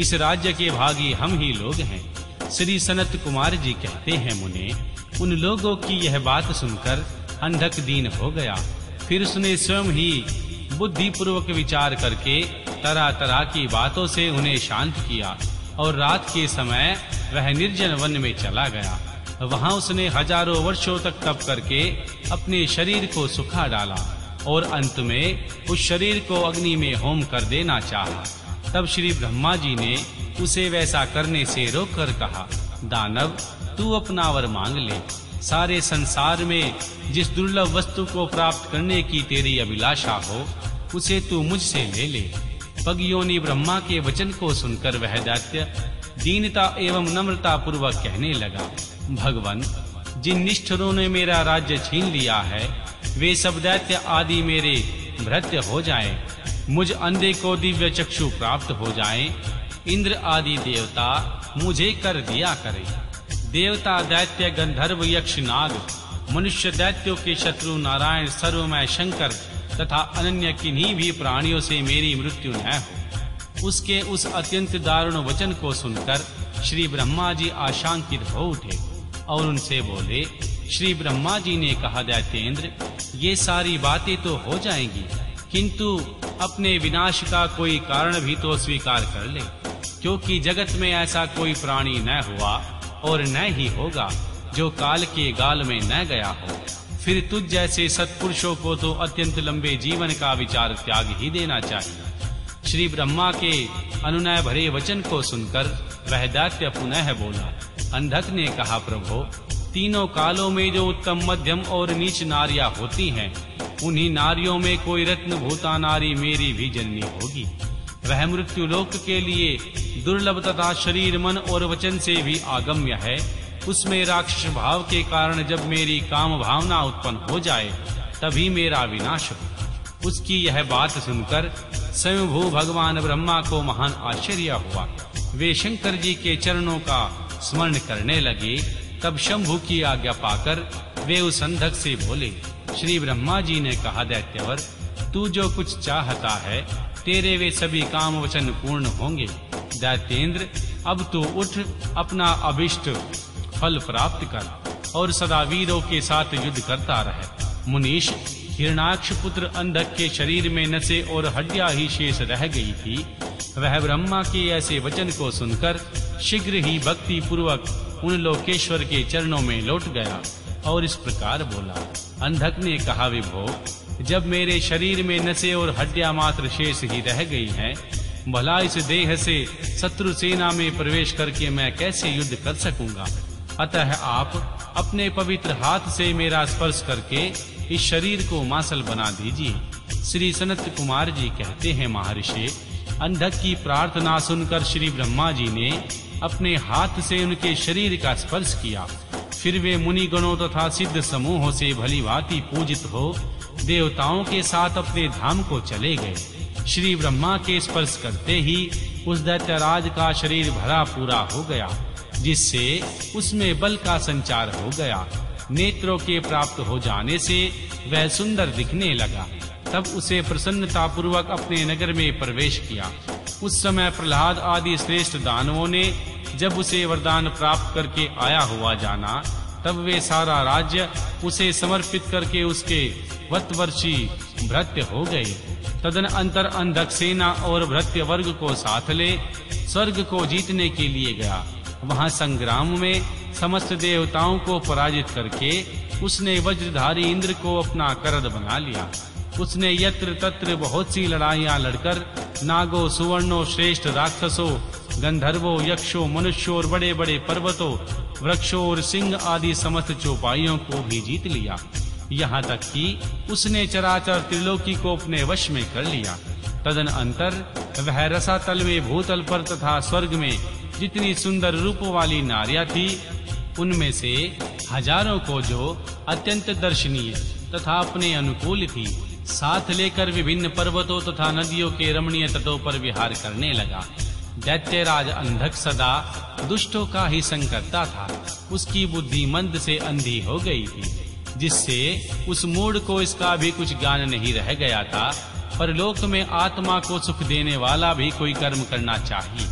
इस राज्य के भागी हम ही लोग हैं। श्री सनत कुमार जी कहते हैं, मुने, उन लोगों की यह बात सुनकर अंधक दीन हो गया। फिर उसने स्वयं ही बुद्धि पूर्वक विचार करके तरह तरह की बातों से उन्हें शांत किया और रात के समय वह निर्जन वन में चला गया। वहां उसने हजारों वर्षों तक तप करके अपने शरीर को सुखा डाला और अंत में उस शरीर को अग्नि में होम कर देना चाहा। तब श्री ब्रह्मा जी ने उसे वैसा करने से रोककर कहा, दानव, तू अपना वर मांग ले। सारे संसार में जिस दुर्लभ वस्तु को प्राप्त करने की तेरी अभिलाषा हो, उसे तू मुझसे ले ले। पगयोनि ब्रह्मा के वचन को सुनकर वह दैत्य दीनता एवं नम्रता पूर्वक कहने लगा, भगवन, जिन निष्ठुरों ने मेरा राज्य छीन लिया है, वे सब दैत्य आदि मेरे भृत्य हो जाएं। मुझ अंधे को दिव्य चक्षु प्राप्त हो जाएं। इंद्र आदि देवता मुझे कर दिया करें। देवता, दैत्य, गंधर्व, यक्ष, नाग, मनुष्य दैत्यों के शत्रु नारायण, सर्वमय शंकर तथा अनन्य किन्हीं भी प्राणियों से मेरी मृत्यु न हो। उसके उस अत्यंत दारुण वचन को सुनकर श्री ब्रह्मा जी आशंकित हो उठे और उनसे बोले, श्री ब्रह्मा जी ने कहा, दैत्येंद्र, ये सारी बातें तो हो जाएंगी, किंतु अपने विनाश का कोई कारण भी तो स्वीकार कर ले, क्योंकि जगत में ऐसा कोई प्राणी न हुआ और न ही होगा जो काल के गाल में न गया हो। फिर तुझ जैसे सत्पुरुषों को तो अत्यंत लंबे जीवन का विचार त्याग ही देना चाहिए। श्री ब्रह्मा के अनुनय भरे वचन को सुनकर वह दैत्य पुनः बोला। अंधक ने कहा, प्रभो, तीनों कालों में जो उत्तम, मध्यम और नीच नारियां होती हैं, उन्हीं नारियों में कोई रत्न भूता नारी मेरी भी जननी होगी। वह मृत्यु लोक के लिए दुर्लभ तथा शरीर, मन और वचन से भी आगम्य है। उसमें राक्षस भाव के कारण जब मेरी काम भावना उत्पन्न हो जाए, तभी मेरा विनाश हो। उसकी यह बात सुनकर स्वयंभू भगवान ब्रह्मा को महान आश्चर्य हुआ। वे शंकर जी के चरणों का स्मरण करने लगे। तब शंभु की आज्ञा पाकर वे उस अंधक से बोले, श्री ब्रह्मा जी ने कहा, दैत्यवर, तू जो कुछ चाहता है, तेरे वे सभी काम वचन पूर्ण होंगे। दैत्येंद्र, अब तू उठ, अपना अभिष्ट फल प्राप्त कर और सदा वीरों के साथ युद्ध करता रहे। मुनीश, हिरणाक्ष पुत्र अंधक के शरीर में नसें और हड्डियां ही शेष रह गई थी। वह ब्रह्मा के ऐसे वचन को सुनकर शीघ्र ही भक्ति पूर्वक उन लोकेश्वर के चरणों में लौट गया और इस प्रकार बोला। अंधक ने कहा, विभो, जब मेरे शरीर में नसें और हड्डियां मात्र शेष ही रह गई हैं, भला इस देह से शत्रु सेना में प्रवेश करके मैं कैसे युद्ध कर सकूंगा। अतः आप अपने पवित्र हाथ से मेरा स्पर्श करके इस शरीर को मांसल बना दीजिए। श्री सनत कुमार जी कहते हैं, महर्षि, अंधक की प्रार्थना सुनकर श्री ब्रह्मा जी ने अपने हाथ से उनके शरीर का स्पर्श किया। फिर वे मुनि गणों तथा सिद्ध समूहों से भली भांति पूजित हो देवताओं के साथ अपने धाम को चले गए। श्री ब्रह्मा के स्पर्श करते ही उस दैत्यराज का शरीर भरा पूरा हो गया, जिससे उसमें बल का संचार हो गया। नेत्रों के प्राप्त हो जाने से वह सुंदर दिखने लगा। तब उसे प्रसन्नता पूर्वक अपने नगर में प्रवेश किया। उस समय प्रहलाद आदि श्रेष्ठ दानवों ने जब उसे वरदान प्राप्त करके आया हुआ जाना, तब वे सारा राज्य उसे समर्पित करके उसके वतवर्षी भृत्य हो गए। तदन अंतर अंधक सेना और भृत्य वर्ग को साथ ले स्वर्ग को जीतने के लिए गया। वहां संग्राम में समस्त देवताओं को पराजित करके उसने वज्रधारी इंद्र को अपना करद बना लिया। उसने यत्र तत्र बहुत सी लड़ाइयां लड़कर नागों, सुवर्णों, श्रेष्ठ राक्षसों, गंधर्वों, यक्षों, मनुष्यों और बड़े बड़े पर्वतों, वृक्षों और सिंह आदि समस्त चौपाइयों को भी जीत लिया। यहाँ तक कि उसने चराचर त्रिलोकी को अपने वश में कर लिया। तदन अंतर वह रसातल में, भूतल पर तथा स्वर्ग में जितनी सुंदर रूप वाली नारियां थी, उनमें से हजारों को जो अत्यंत दर्शनीय तथा अपने अनुकूल थी, साथ लेकर विभिन्न पर्वतों तथा नदियों के रमणीय तटों पर विहार करने लगा। दैत्यराज अंधक सदा दुष्टों का ही संग करता था। उसकी बुद्धि मंद से अंधी हो गई थी, जिससे उस मूढ़ को इसका भी कुछ ज्ञान नहीं रह गया था। पर लोक में आत्मा को सुख देने वाला भी कोई कर्म करना चाहिए।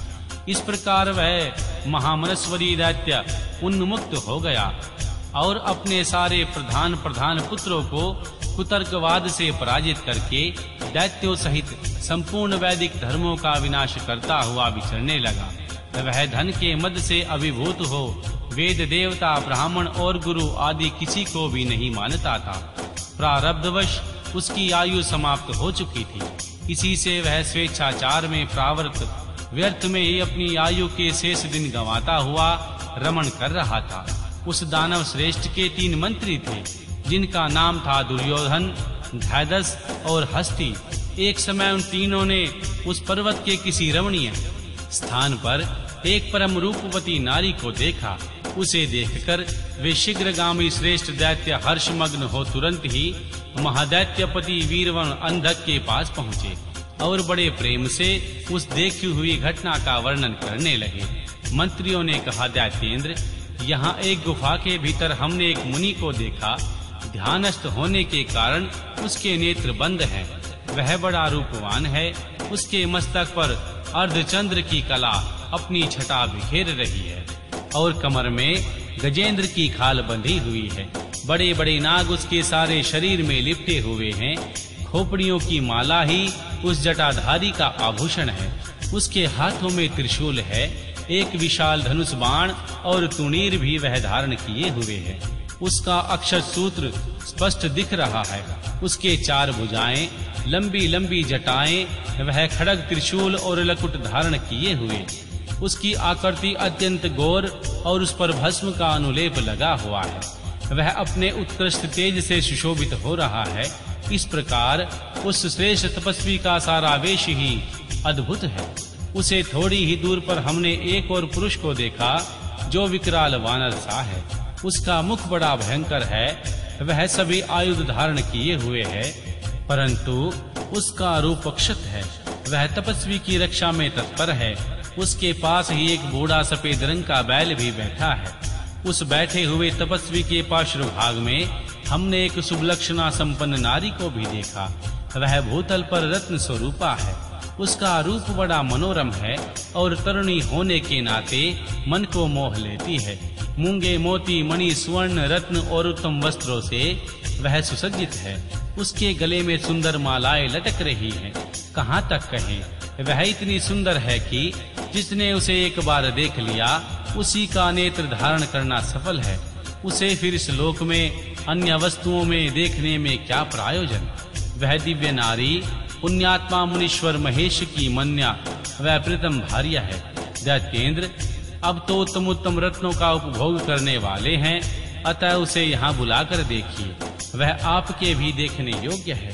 इस प्रकार वह महामनस्वरी दैत्य उन्मुक्त हो गया और अपने सारे प्रधान प्रधान पुत्रों को कुतर्कवाद से पराजित करके दैत्यों सहित संपूर्ण वैदिक धर्मों का विनाश करता हुआ विचरने लगा। वह धन के मद से अभिभूत हो वेद देवता ब्राह्मण और गुरु आदि किसी को भी नहीं मानता था। प्रारब्धवश उसकी आयु समाप्त हो चुकी थी। इसी से वह स्वेच्छाचार में प्रावृत व्यर्थ में ही अपनी आयु के शेष दिन गंवाता हुआ रमण कर रहा था। उस दानव श्रेष्ठ के तीन मंत्री थे, जिनका नाम था दुर्योधन, धैदस और हस्ती। एक समय उन तीनों ने उस पर्वत के किसी रमणीय स्थान पर एक परम रूपवती नारी को देखा। उसे देखकर वे शीघ्रगामी श्रेष्ठ दैत्य हर्षमग्न हो तुरंत ही महादैत्यपति वीरवन अंधक के पास पहुँचे और बड़े प्रेम से उस देखी हुई घटना का वर्णन करने लगे। मंत्रियों ने कहा, दैत्येंद्र, यहाँ एक गुफा के भीतर हमने एक मुनि को देखा। ध्यानस्थ होने के कारण उसके नेत्र बंद हैं। वह बड़ा रूपवान है। उसके मस्तक पर अर्धचंद्र की कला अपनी छटा बिखेर रही है और कमर में गजेंद्र की खाल बंधी हुई है। बड़े बड़े नाग उसके सारे शरीर में लिपटे हुए हैं। खोपड़ियों की माला ही उस जटाधारी का आभूषण है। उसके हाथों में त्रिशूल है। एक विशाल धनुष बाण और तुणीर भी वह धारण किए हुए है। उसका अक्षत सूत्र स्पष्ट दिख रहा है। उसके चार भुजाएं, लंबी लंबी जटाएं, वह खड़ग त्रिशूल और लकुट धारण किए हुए। उसकी आकृति अत्यंत गौर और उस पर भस्म का अनुलेप लगा हुआ है। वह अपने उत्कृष्ट तेज से सुशोभित हो रहा है। इस प्रकार उस श्रेष्ठ तपस्वी का सारा वेश ही अद्भुत है। उसे थोड़ी ही दूर पर हमने एक और पुरुष को देखा जो विकराल वानर सा है। उसका मुख बड़ा भयंकर है। वह सभी आयुध धारण किए हुए है, परंतु उसका रूप अक्षत है। वह तपस्वी की रक्षा में तत्पर है। उसके पास ही एक बूढ़ा सफेद रंग का बैल भी बैठा है। उस बैठे हुए तपस्वी के पार्श्वभाग में हमने एक सुभलक्षणा संपन्न नारी को भी देखा। वह भूतल पर रत्न स्वरूपा है। उसका रूप बड़ा मनोरम है और तरुणी होने के नाते मन को मोह लेती है। मूंगे मोती मणि स्वर्ण रत्न और उत्तम वस्त्रों से वह सुसज्जित है। उसके गले में सुंदर मालाएं लटक रही हैं। कहाँ तक कहें, वह इतनी सुंदर है कि जिसने उसे एक बार देख लिया उसी का नेत्र धारण करना सफल है। उसे फिर इस लोक में अन्य वस्तुओं में देखने में क्या प्रयोजन। वह दिव्य नारी पुण्यात्मा मुनीश्वर महेश की मन्या वह प्रीतम भार्या है। दैत्येंद्र, अब तो उत्तम उत्तम रत्नों का उपभोग करने वाले हैं, अतः उसे यहाँ बुलाकर देखिए। वह आपके भी देखने योग्य है।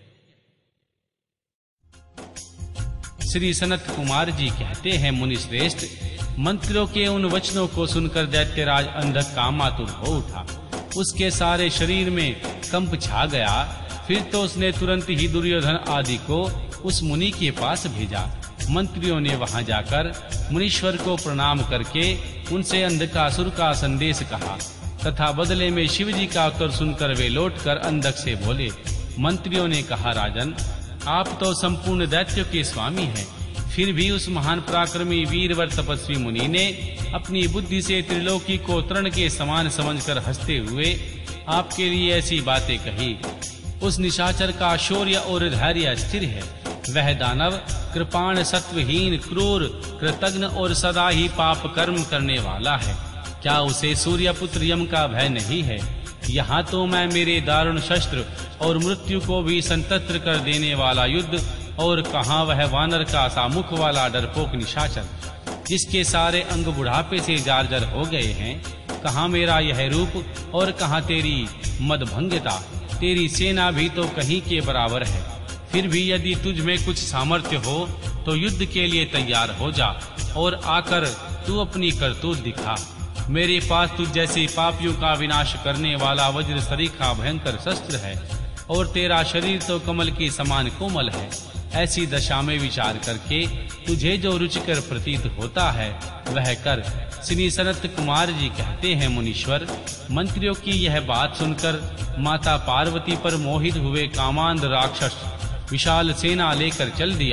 श्री सनत कुमार जी कहते हैं, मुनि श्रेष्ठ, मंत्रियों के उन वचनों को सुनकर दैत्यराज अंधक कामातुर हो उठा। उसके सारे शरीर में कंप छा गया। फिर तो उसने तुरंत ही दुर्योधन आदि को उस मुनि के पास भेजा। मंत्रियों ने वहां जाकर मुनीश्वर को प्रणाम करके उनसे अंधकासुर का संदेश कहा तथा बदले में शिवजी का उत्तर सुनकर वे लौटकर अंधक से बोले। मंत्रियों ने कहा, राजन, आप तो संपूर्ण दैत्यों के स्वामी हैं, फिर भी उस महान पराक्रमी वीरवर तपस्वी मुनि ने अपनी बुद्धि से त्रिलोकी को तृण के समान समझकर हंसते हुए आपके लिए ऐसी बातें कही। उस निशाचर का शौर्य और धैर्य स्थिर है। वह दानव कृपाण, सत्वहीन, क्रूर, कृतघ्न और सदा ही पाप कर्म करने वाला है। क्या उसे सूर्यपुत्र यम का भय नहीं है? यहाँ तो मैं मेरे दारुण शस्त्र और मृत्यु को भी संतत्र कर देने वाला युद्ध, और कहाँ वह वानर का सा मुख वाला डरपोक निशाचर जिसके सारे अंग बुढ़ापे से जार्जर हो गए हैं। कहाँ मेरा यह रूप और कहाँ तेरी मदभंगिता। तेरी सेना भी तो कहीं के बराबर है। फिर भी यदि तुझ में कुछ सामर्थ्य हो तो युद्ध के लिए तैयार हो जा और आकर तू अपनी करतूत दिखा। मेरे पास तुझ जैसे पापियों का विनाश करने वाला वज्र सरीखा भयंकर शस्त्र है और तेरा शरीर तो कमल के समान कोमल है। ऐसी दशा में विचार करके तुझे जो रुचिकर प्रतीत होता है वह कर। श्री सनत कुमार जी कहते हैं, मुनीश्वर, मंत्रियों की यह बात सुनकर माता पार्वती पर मोहित हुए कामांध राक्षस विशाल सेना लेकर चल दिया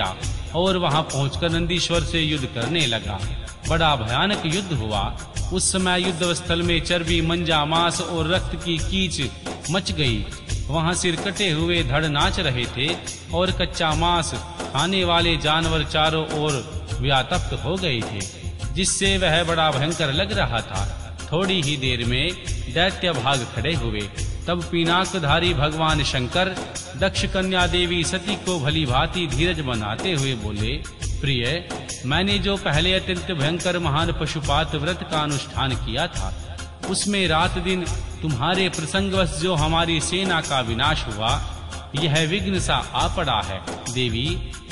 और वहां पहुंचकर नंदीश्वर से युद्ध करने लगा। बड़ा भयानक युद्ध हुआ। उस समय युद्ध स्थल में चर्बी, मंजा, मांस और रक्त की कीच मच गई। वहां सिर कटे हुए धड़ नाच रहे थे और कच्चा मांस खाने वाले जानवर चारों ओर व्यातप्त हो गए थे, जिससे वह बड़ा भयंकर लग रहा था। थोड़ी ही देर में दैत्य भाग खड़े हुए। तब पिनाकधारी भगवान शंकर दक्ष कन्या देवी सती को भली भांति धीरज बनाते हुए बोले, प्रिय, मैंने जो पहले अत्यंत भयंकर महान पशुपात व्रत का अनुष्ठान किया था, उसमें रात दिन तुम्हारे प्रसंगवश जो हमारी सेना का विनाश हुआ, यह विघ्न सा आ पड़ा है। देवी,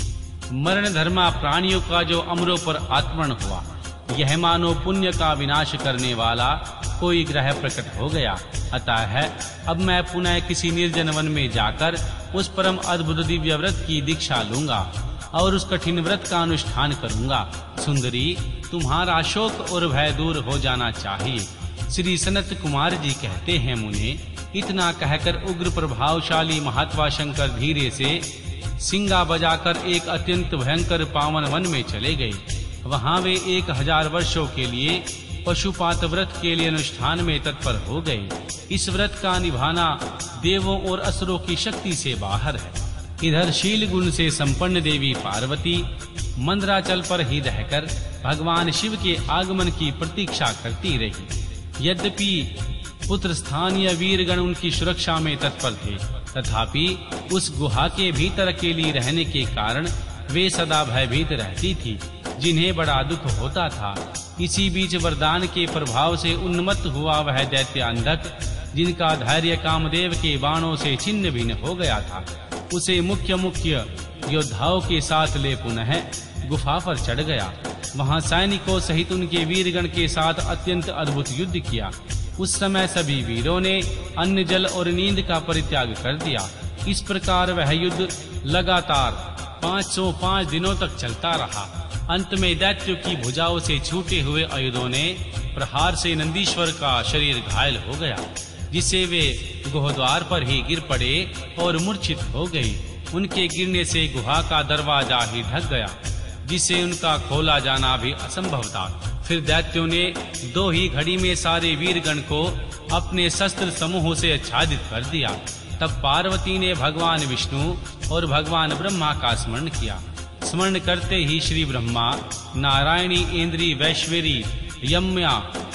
मरण धर्मा प्राणियों का जो अमरों पर आक्रमण हुआ, यह मानो पुण्य का विनाश करने वाला कोई ग्रह प्रकट हो गया। अतः है अब मैं पुनः किसी निर्जन वन में जाकर उस परम अद्भुत दिव्य व्रत की दीक्षा लूंगा और उस कठिन व्रत का अनुष्ठान करूंगा। सुंदरी, तुम्हारा शोक और भय दूर हो जाना चाहिए। श्री सनत कुमार जी कहते हैं, मुने, इतना कहकर उग्र प्रभावशाली महात्मा शंकर धीरे से सिंगा बजाकर एक अत्यंत भयंकर पावन वन में चले गए। वहां वे एक हजार वर्षों के लिए पशुपात व्रत के लिए अनुष्ठान में तत्पर हो गए। इस व्रत का निभाना देवों और असुरों की शक्ति से बाहर है। इधर शील गुण से संपन्न देवी पार्वती मंदराचल पर ही रहकर भगवान शिव के आगमन की प्रतीक्षा करती रही। यद्यपि पुत्र स्थानीय वीरगण उनकी सुरक्षा में तत्पर थे, तथापि उस गुहा के भीतर अकेली रहने के कारण वे सदा भयभीत रहती थी, जिन्हें बड़ा दुख होता था। इसी बीच वरदान के प्रभाव से उन्मत्त हुआ वह दैत्य अंधक, जिनका धैर्य कामदेव के बाणों से छिन्न भिन्न हो गया था, उसे मुख्य मुख्य योद्धाओं के साथ ले पुनः गुफा पर चढ़ गया। वहां सैनिकों सहित उनके वीरगण के साथ अत्यंत अद्भुत युद्ध किया। उस समय सभी वीरों ने अन्न, जल और नींद का परित्याग कर दिया। इस प्रकार वह युद्ध लगातार पाँच सौ पाँच दिनों तक चलता रहा। अंत में दैत्यों की भुजाओं से छूटे हुए आयुधों ने प्रहार से नंदीश्वर का शरीर घायल हो गया, जिससे वे गुहद्वार पर ही गिर पड़े और मूर्छित हो गई। उनके गिरने से गुहा का दरवाजा ही ढक गया, जिससे उनका खोला जाना भी असंभव था। फिर दैत्यों ने दो ही घड़ी में सारे वीरगण को अपने शस्त्र समूहों से आच्छादित कर दिया। तब पार्वती ने भगवान विष्णु और भगवान ब्रह्मा का स्मरण किया। स्मरण करते ही श्री ब्रह्मा, नारायणी, इंद्री, वैश्वरी, यम्या,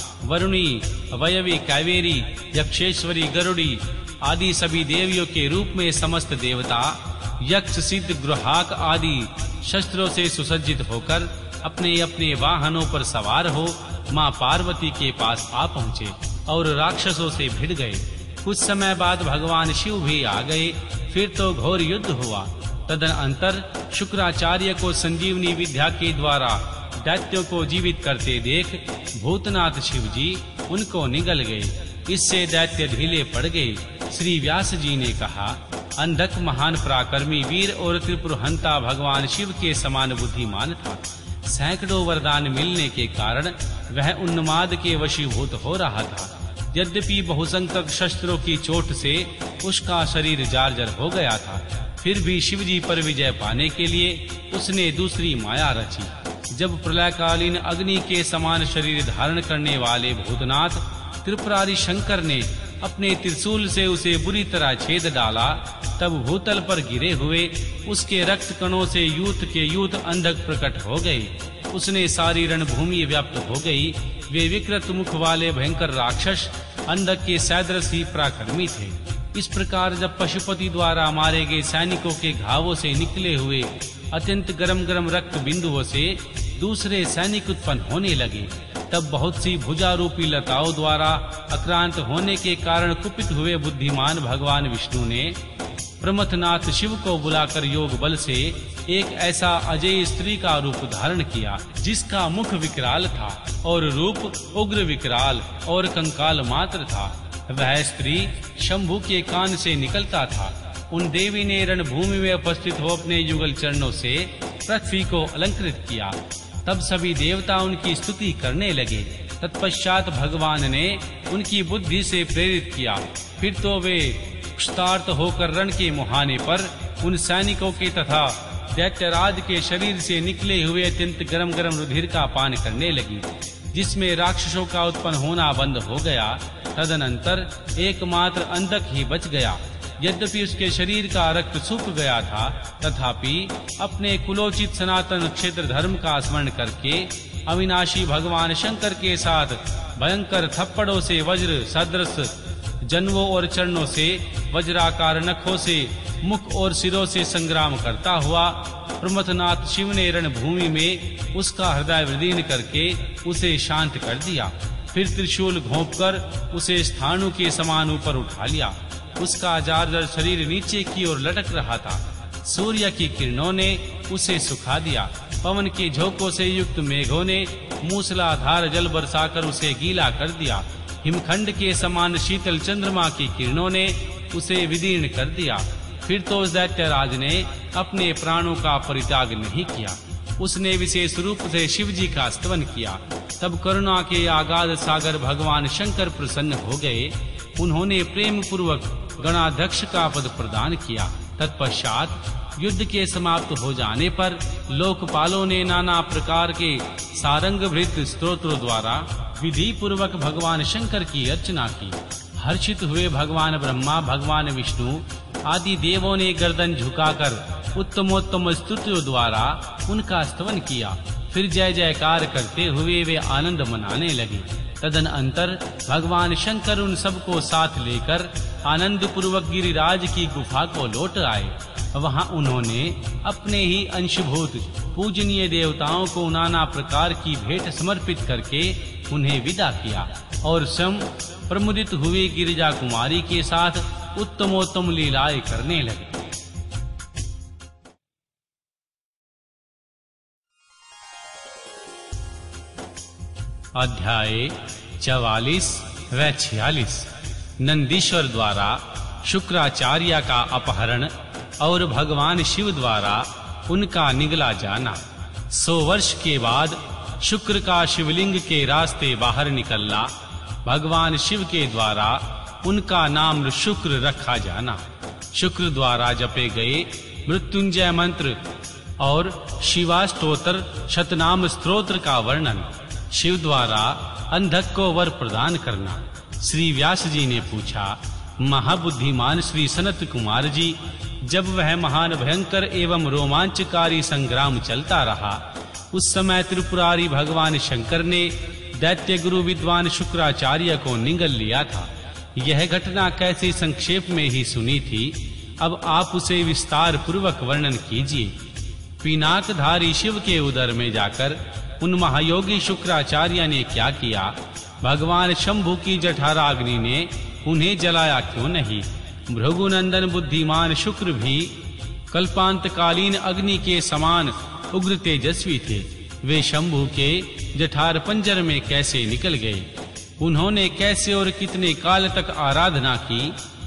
वरुणी, वयवी, कावेरी, यक्षेश्वरी, गरुड़ी आदि सभी देवियों के रूप में समस्त देवता, यक्ष, सिद्ध, गृहाक आदि शस्त्रों से सुसज्जित होकर अपने अपने वाहनों पर सवार हो मां पार्वती के पास आ पहुँचे और राक्षसों से भिड़ गए। कुछ समय बाद भगवान शिव भी आ गए। फिर तो घोर युद्ध हुआ। तदनंतर शुक्राचार्य को संजीवनी विद्या के द्वारा दैत्यों को जीवित करते देख भूतनाथ शिव जी उनको निगल गए। इससे दैत्य ढीले पड़ गए। श्री व्यास जी ने कहा, अंधक महान पराक्रमी वीर और त्रिपुरहंता भगवान शिव के समान बुद्धिमान था। सैकड़ों वरदान मिलने के कारण वह उन्माद के वशीभूत हो रहा था। यद्यपि बहुसंख्यक शस्त्रों की चोट से उसका शरीर जार्जर हो गया था, फिर भी शिवजी पर विजय पाने के लिए उसने दूसरी माया रची। जब प्रलयकालीन अग्नि के समान शरीर धारण करने वाले भूतनाथ त्रिपुरारी शंकर ने अपने त्रिशूल से उसे बुरी तरह छेद डाला, तब भूतल पर गिरे हुए उसके रक्त कणों से यूथ के यूथ अंधक प्रकट हो गए। उसने सारी रणभूमि व्याप्त हो गई। वे विकृत मुख वाले भयंकर राक्षस अंधक के सैदृश ही पराक्रमी थे। इस प्रकार जब पशुपति द्वारा मारे गए सैनिकों के घावों से निकले हुए अत्यंत गरम गरम रक्त बिंदुओं से दूसरे सैनिक उत्पन्न होने लगे, तब बहुत सी भुजा रूपी लताओं द्वारा आक्रांत होने के कारण कुपित हुए बुद्धिमान भगवान विष्णु ने प्रमथनाथ शिव को बुलाकर योग बल से एक ऐसा अजय स्त्री का रूप धारण किया, जिसका मुख विकराल था और रूप उग्र विकराल और कंकाल मात्र था। वह स्त्री शंभु के कान से निकलता था। उन देवी ने रणभूमि में उपस्थित हो अपने युगल चरणों से पृथ्वी को अलंकृत किया। तब सभी देवता उनकी स्तुति करने लगे। तत्पश्चात भगवान ने उनकी बुद्धि से प्रेरित किया। फिर तो वे पुष्टार्थ होकर रण के मुहाने पर उन सैनिकों के तथा दैत्यराज के शरीर से निकले हुए अत्यंत गरम गरम रुधिर का पान करने लगी, जिसमें राक्षसों का उत्पन्न होना बंद हो गया। तदनंतर एकमात्र अंधक ही बच गया। यद्यपि उसके शरीर का रक्त सूख गया था, तथापि अपने कुलोचित सनातन क्षेत्र धर्म का स्मरण करके अविनाशी भगवान शंकर के साथ भयंकर थप्पड़ों से, वज्र सदृश जन्मों और चरणों से, वज्राकार नखों से, मुख और सिरों से संग्राम करता हुआ प्रमथनाथ शिव ने रणभूमि में उसका हृदय विदीर्ण करके उसे शांत कर दिया। फिर त्रिशूल घोंपकर उसे स्थाणु के समान ऊपर उठा लिया। उसका जार्जर शरीर नीचे की ओर लटक रहा था। सूर्य की किरणों ने उसे सुखा दिया। पवन के झोंकों से युक्त मेघों ने मूसलाधार जल बरसाकर उसे गीला कर दिया। हिमखंड के समान शीतल चंद्रमा की किरणों ने उसे विदीर्ण कर दिया। फिर तो उस दैत्यराज ने अपने प्राणों का परित्याग नहीं किया। उसने विशेष रूप से शिव जी का स्तवन किया। तब करुणा के आगाध सागर भगवान शंकर प्रसन्न हो गए। उन्होंने प्रेम पूर्वक गणाध्यक्ष का पद प्रदान किया। तत्पश्चात युद्ध के समाप्त हो जाने पर लोकपालों ने नाना प्रकार के सारंगभृत स्तोत्रों द्वारा विधि पूर्वक भगवान शंकर की अर्चना की। हर्षित हुए भगवान ब्रह्मा, भगवान विष्णु आदि देवों ने गर्दन झुकाकर उत्तमोत्तम स्तुतियों द्वारा उनका स्तवन किया। फिर जय जयकार करते हुए वे आनंद मनाने लगे। तदनंतर भगवान शंकर उन सबको साथ लेकर आनंद पूर्वक गिरिराज की गुफा को लौट आए। वहां उन्होंने अपने ही अंशभूत पूजनीय देवताओं को नाना प्रकार की भेंट समर्पित करके उन्हें विदा किया और स्वयं प्रमुदित हुए गिरिजा कुमारी के साथ उत्तमोत्तम लीलाएं करने लगे। अध्याय चवालीस व छियालीस। नंदीश्वर द्वारा शुक्राचार्य का अपहरण और भगवान शिव द्वारा उनका निगला जाना। सौ वर्ष के बाद शुक्र का शिवलिंग के रास्ते बाहर निकलना, भगवान शिव के द्वारा उनका नाम शुक्र रखा जाना, शुक्र द्वारा जपे गए मृत्युंजय मंत्र और शिवाष्टोत्तर शतनाम स्तोत्र का वर्णन, शिव द्वारा अंधक को वर प्रदान करना। श्री व्यास जी ने पूछा, महाबुद्धिमान श्री सनत कुमार जी, जब वह महान भयंकर एवं रोमांचकारी संग्राम चलता रहा, उस समय त्रिपुरारी भगवान शंकर ने दैत्य गुरु विद्वान शुक्राचार्य को निगल लिया था। यह घटना कैसे संक्षेप में ही सुनी थी, अब आप उसे विस्तार पूर्वक वर्णन कीजिए। पिनाकधारी शिव के उदर में जाकर उन महायोगी शुक्राचार्य ने क्या किया? भगवान शंभु की जठराग्नि ने उन्हें जलाया क्यों नहीं? भृगुनंदन बुद्धिमान शुक्र भी कल्पांतकालीन अग्नि के समान उग्र तेजस्वी थे। वे शंभु के जठार पंजर में कैसे निकल गए? उन्होंने कैसे और कितने काल तक आराधना की?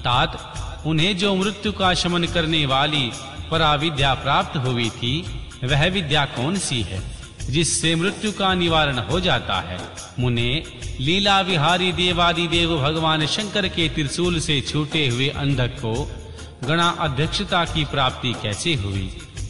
तात, उन्हें जो मृत्यु का शमन करने वाली पराविद्या प्राप्त हुई थी, वह विद्या कौन सी है जिससे मृत्यु का निवारण हो जाता है? मुने, लीला विहारी देवादि देव भगवान शंकर के त्रिशूल से छूटे हुए अंधक को गणा अध्यक्षता की प्राप्ति कैसे हुई?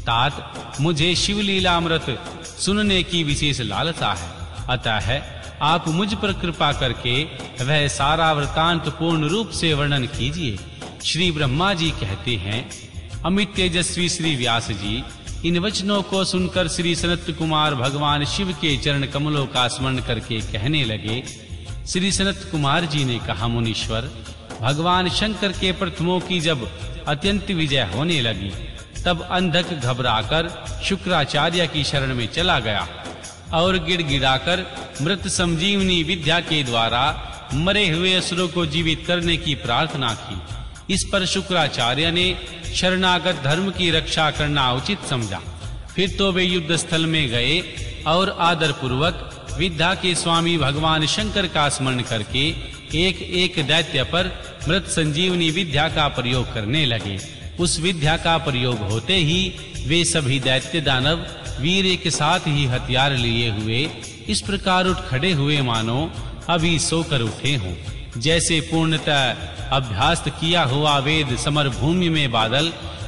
तात, मुझे शिव लीलामृत सुनने की विशेष लालसा है, अतः आप मुझ पर कृपा करके वह सारा वृतांत पूर्ण रूप से वर्णन कीजिए। श्री ब्रह्मा जी कहते हैं, अमित तेजस्वी श्री व्यास जी, इन वचनों को सुनकर श्री सनत कुमार भगवान शिव के चरण कमलों का स्मरण करके कहने लगे। श्री सनत कुमार जी ने कहा, मुनीश्वर, भगवान शंकर के प्रथमों की जब अत्यंत विजय होने लगी, तब अंधक घबराकर शुक्राचार्य की शरण में चला गया और गिड़गिड़ाकर मृत संजीवनी विद्या के द्वारा मरे हुए असुरों को जीवित करने की प्रार्थना की। इस पर शुक्राचार्य ने शरणागत धर्म की रक्षा करना उचित समझा। फिर तो वे युद्ध स्थल में गए और आदर पूर्वक विद्या के स्वामी भगवान शंकर का स्मरण करके एक एक दैत्य पर मृत संजीवनी विद्या का प्रयोग करने लगे। उस विद्या का प्रयोग होते ही वे सभी दैत्य दानव वीर एक साथ ही हथियार लिए हुए इस प्रकार उठ खड़े हुए मानो अभी सोकर उठे हों। जैसे पूर्णतः अभ्यास किया हुआ वेद समर भूमि में बादल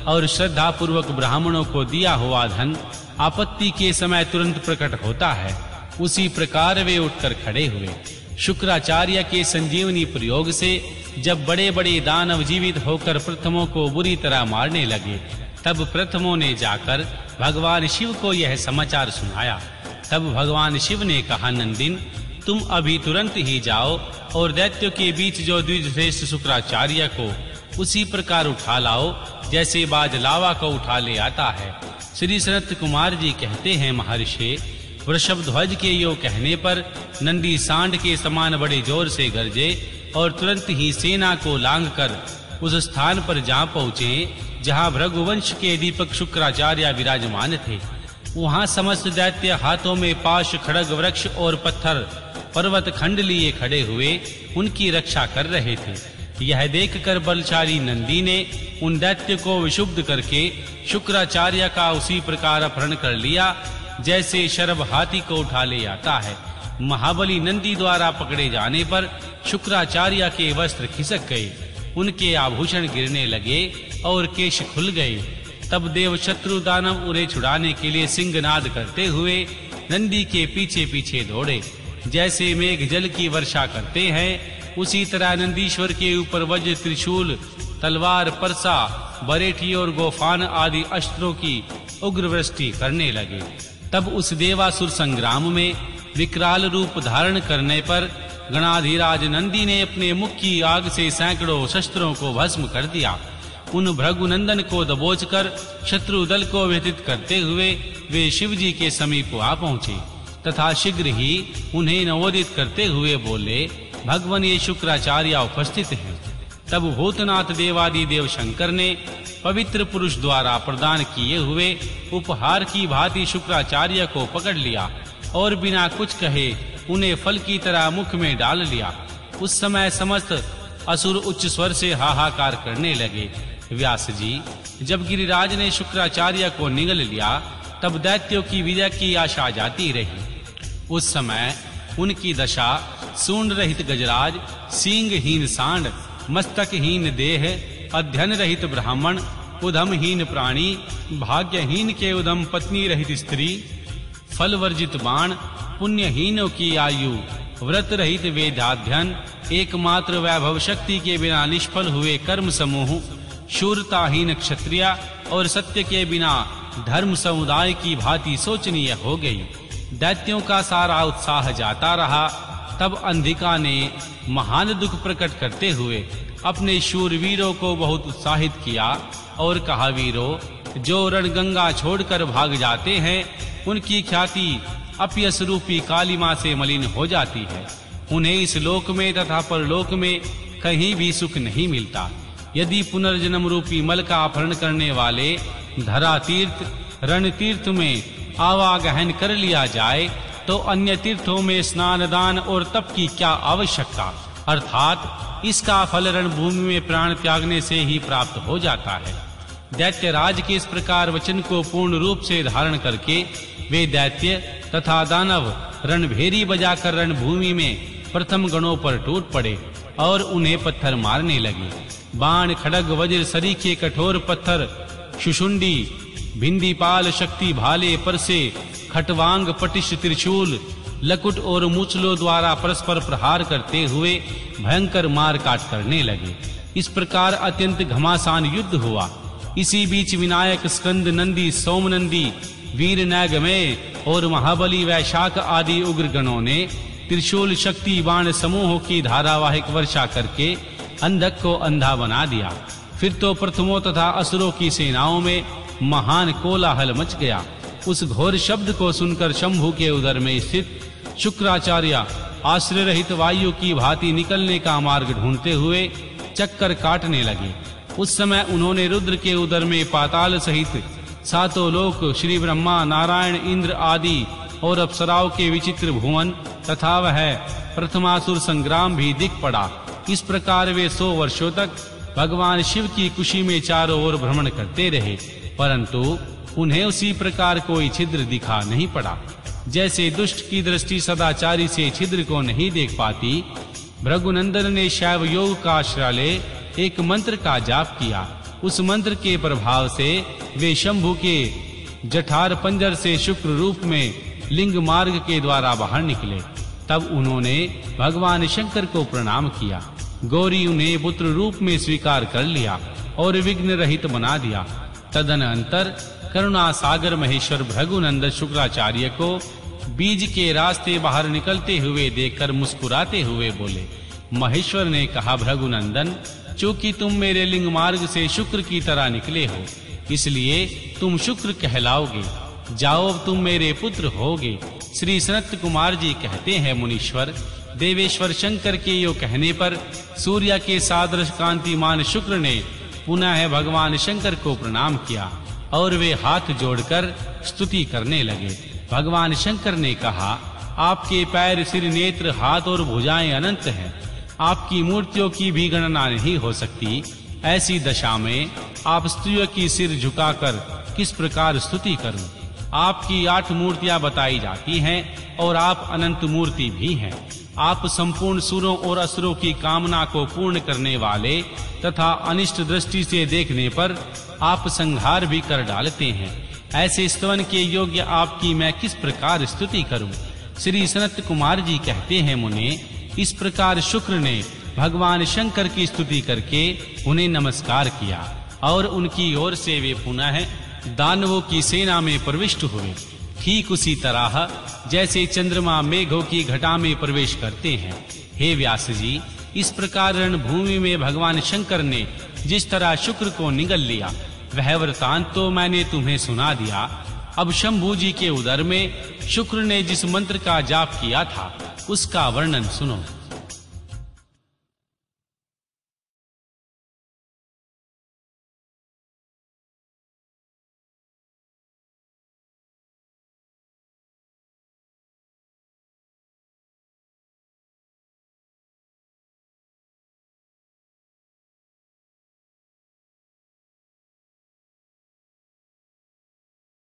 और श्रद्धा पूर्वक ब्राह्मणों को दिया हुआ धन आपत्ति के समय तुरंत प्रकट होता है, उसी प्रकार वे उठकर खड़े हुए। शुक्राचार्य के संजीवनी प्रयोग से जब बड़े-बड़े दानव जीवित होकर प्रथमों को बुरी तरह मारने लगे, तब प्रथमों ने जाकर भगवान शिव को यह समाचार सुनाया। तब भगवान शिव ने कहा, नंदिन, तुम अभी तुरंत ही जाओ और दैत्यों के बीच जो द्विजश्रेष्ठ शुक्राचार्य को उसी प्रकार उठा लाओ जैसे बाज लावा को उठा ले आता है। श्री सनत कुमार जी कहते हैं, महर्षि, वृषभध्वज के यो कहने पर नंदी सांड के समान बड़े जोर से गरजे और तुरंत ही सेना को लांघकर उस स्थान पर जा पहुँचे जहाँ भृगुवंश के दीपक शुक्राचार्य विराजमान थे। वहाँ समस्त दैत्य हाथों में पाश, खड़ग, वृक्ष और पत्थर पर्वत खंड लिए खड़े हुए उनकी रक्षा कर रहे थे। यह देखकर बलशाली नंदी ने उन दैत्य को विशुद्ध करके शुक्राचार्य का उसी प्रकार अपहरण कर लिया जैसे शरभ हाथी को उठा ले आता है। महाबली नंदी द्वारा पकड़े जाने पर शुक्राचार्य के वस्त्र खिसक गए, उनके आभूषण गिरने लगे और केश खुल गए। तब देव शत्रु दानव उन्हें छुड़ाने के लिए सिंहनाद करते हुए नंदी के पीछे पीछे दौड़े। जैसे मेघ जल की वर्षा करते हैं, उसी तरह नंदीश्वर के ऊपर वज्र, त्रिशूल, तलवार, परसा, बरेठी और गोफान आदि अस्त्रों की उग्र वृष्टि करने लगे। तब उस देवासुर संग्राम में विकराल रूप धारण करने पर गणाधिराज नंदी ने अपने मुख की आग से सैकड़ों शस्त्रों को भस्म कर दिया। उन भृगुनंदन को दबोचकर शत्रु दल को व्यथित करते हुए वे शिवजी के समीप आ पहुंचे तथा शीघ्र ही उन्हें नवोदित करते हुए बोले, भगवान ये शुक्राचार्य उपस्थित हैं। तब भूतनाथ देवादि देव शंकर ने पवित्र पुरुष द्वारा प्रदान किए हुए उपहार की भांति शुक्राचार्य को पकड़ लिया और बिना कुछ कहे उन्हें फल की तरह मुख में डाल लिया। उस समय समस्त असुर उच्च स्वर से हाहाकार करने लगे। व्यास जी, जब गिरिराज ने शुक्राचार्य को निगल लिया, तब दैत्यों की विजय की आशा जाती रही। उस समय उनकी दशा सूंड रहित गजराज, सींगहीन सांड, मस्तकहीन देह, अध्ययन रहित ब्राह्मण, उधमहीन प्राणी, भाग्यहीन के उधम पत्नी रहित स्त्री, फल वर्जित बाण, पुण्यहीनों की आयु, व्रत रहित वेदाध्ययन, एकमात्र वैभव शक्ति के बिना निष्फल हुए कर्म समूह, शूरताहीन क्षत्रिय और सत्य के बिना धर्म समुदाय की भांति सोचनीय हो गई। दैत्यों का सारा उत्साह जाता रहा। तब अंधिका ने महान दुख प्रकट करते हुए अपने शूरवीरों को बहुत उत्साहित किया और कहा, वीरों, जो रणगंगा छोड़कर भाग जाते हैं उनकी ख्याति अपयश रूपी कालिमा से मलिन हो जाती है। उन्हें इस लोक में तथा परलोक में कहीं भी सुख नहीं मिलता। यदि पुनर्जन्म रूपी मल का अपहरण करने वाले धरा तीर्थ, रण तीर्थ में आवागहन कर लिया जाए तो अन्य तीर्थों में स्नान, दान और तप की क्या आवश्यकता, अर्थात इसका फल रणभूमि में प्राण त्यागने से ही प्राप्त हो जाता है। दैत्यराज के इस प्रकार वचन को पूर्ण रूप से धारण करके वे दैत्य तथा दानव रणभेरी बजाकर रणभूमि में प्रथम गणों पर टूट पड़े और उन्हें पत्थर मारने लगे। बाण, खड़ग, वज्र, सरीखे, कठोर पत्थर, शुशुंडी, भिंदीपाल, शक्ति, भाले, परसे, खटवांग, पटिश, त्रिशूल, लकुट और मूचलों द्वारा परस्पर प्रहार करते हुए भयंकर मार काट करने लगे। इस प्रकार अत्यंत घमासान युद्ध हुआ। इसी बीच विनायक, स्कंद, नंदी, सोमनंदी, वीर नैगमय और महाबली वैशाख आदि उग्र गणों ने त्रिशूल, शक्ति, बाण समूहों की धारावाहिक वर्षा करके अंधक को अंधा बना दिया। फिर तो प्रथमों तथा असुरों की सेनाओं में महान कोलाहल मच गया। उस घोर शब्द को सुनकर शंभु के उदर में स्थित शुक्राचार्य आश्रय रहित वायु की भांति निकलने का मार्ग ढूंढते हुए चक्कर काटने लगे। उस समय उन्होंने रुद्र के उदर में पाताल सहित सातों लोक, श्री ब्रह्मा, नारायण, इंद्र आदि और अप्सराओं के विचित्र भुवन तथा वह प्रथमासुर संग्राम भी दिख पड़ा। इस प्रकार वे सौ वर्षों तक भगवान शिव की कुशी में चारों ओर भ्रमण करते रहे, परंतु उन्हें उसी प्रकार कोई छिद्र दिखा नहीं पड़ा। जैसे दुष्ट की दृष्टि सदाचारी से छिद्र को नहीं देख पाती, भृगुनंदन ने शैव योग का आश्रय ले एक मंत्र का जाप किया। उस मंत्र के प्रभाव से वे शंभु के जठार पंजर से शुक्र रूप में लिंग मार्ग के द्वारा बाहर निकले। तब उन्होंने भगवान शंकर को प्रणाम किया। गौरी उन्हें पुत्र रूप में स्वीकार कर लिया और विघ्न रहित बना दिया। तदनंतर करुणा सागर महेश्वर भृगुनंदन शुक्राचार्य को बीज के रास्ते बाहर निकलते हुए देखकर मुस्कुराते हुए बोले। महेश्वर ने कहा, भृगुनंदन, चूंकि तुम मेरे लिंग मार्ग से शुक्र की तरह निकले हो, इसलिए तुम शुक्र कहलाओगे। जाओ, अब तुम मेरे पुत्र होगे। श्री सनत कुमार जी कहते हैं, मुनीश्वर, देवेश्वर शंकर के यो कहने पर सूर्य के सादृश कांतिमान शुक्र ने पुनः भगवान शंकर को प्रणाम किया और वे हाथ जोड़कर स्तुति करने लगे। भगवान शंकर ने कहा, आपके पैर, सिर, नेत्र, हाथ और भुजाएं अनंत हैं। आपकी मूर्तियों की भी गणना नहीं हो सकती। ऐसी दशा में आप स्त्रियों की सिर झुकाकर किस प्रकार स्तुति करूं? आपकी आठ मूर्तियां बताई जाती हैं और आप अनंत मूर्ति भी हैं। आप संपूर्ण सुरों और असुरों की कामना को पूर्ण करने वाले तथा अनिष्ट दृष्टि से देखने पर आप संहार भी कर डालते हैं। ऐसे स्तवन के योग्य आपकी मैं किस प्रकार स्तुति करूं? श्री सनत कुमार जी कहते हैं, मुने, इस प्रकार शुक्र ने भगवान शंकर की स्तुति करके उन्हें नमस्कार किया और उनकी ओर से वे पुनः दानवों की सेना में प्रविष्ट हुए। ठीक उसी तरह जैसे चंद्रमा मेघों की घटा में प्रवेश करते हैं। हे व्यास जी, इस प्रकार रणभूमि में भगवान शंकर ने जिस तरह शुक्र को निगल लिया, वह वृतांत तो मैंने तुम्हें सुना दिया। अब शंभु जी के उदर में शुक्र ने जिस मंत्र का जाप किया था, उसका वर्णन सुनो।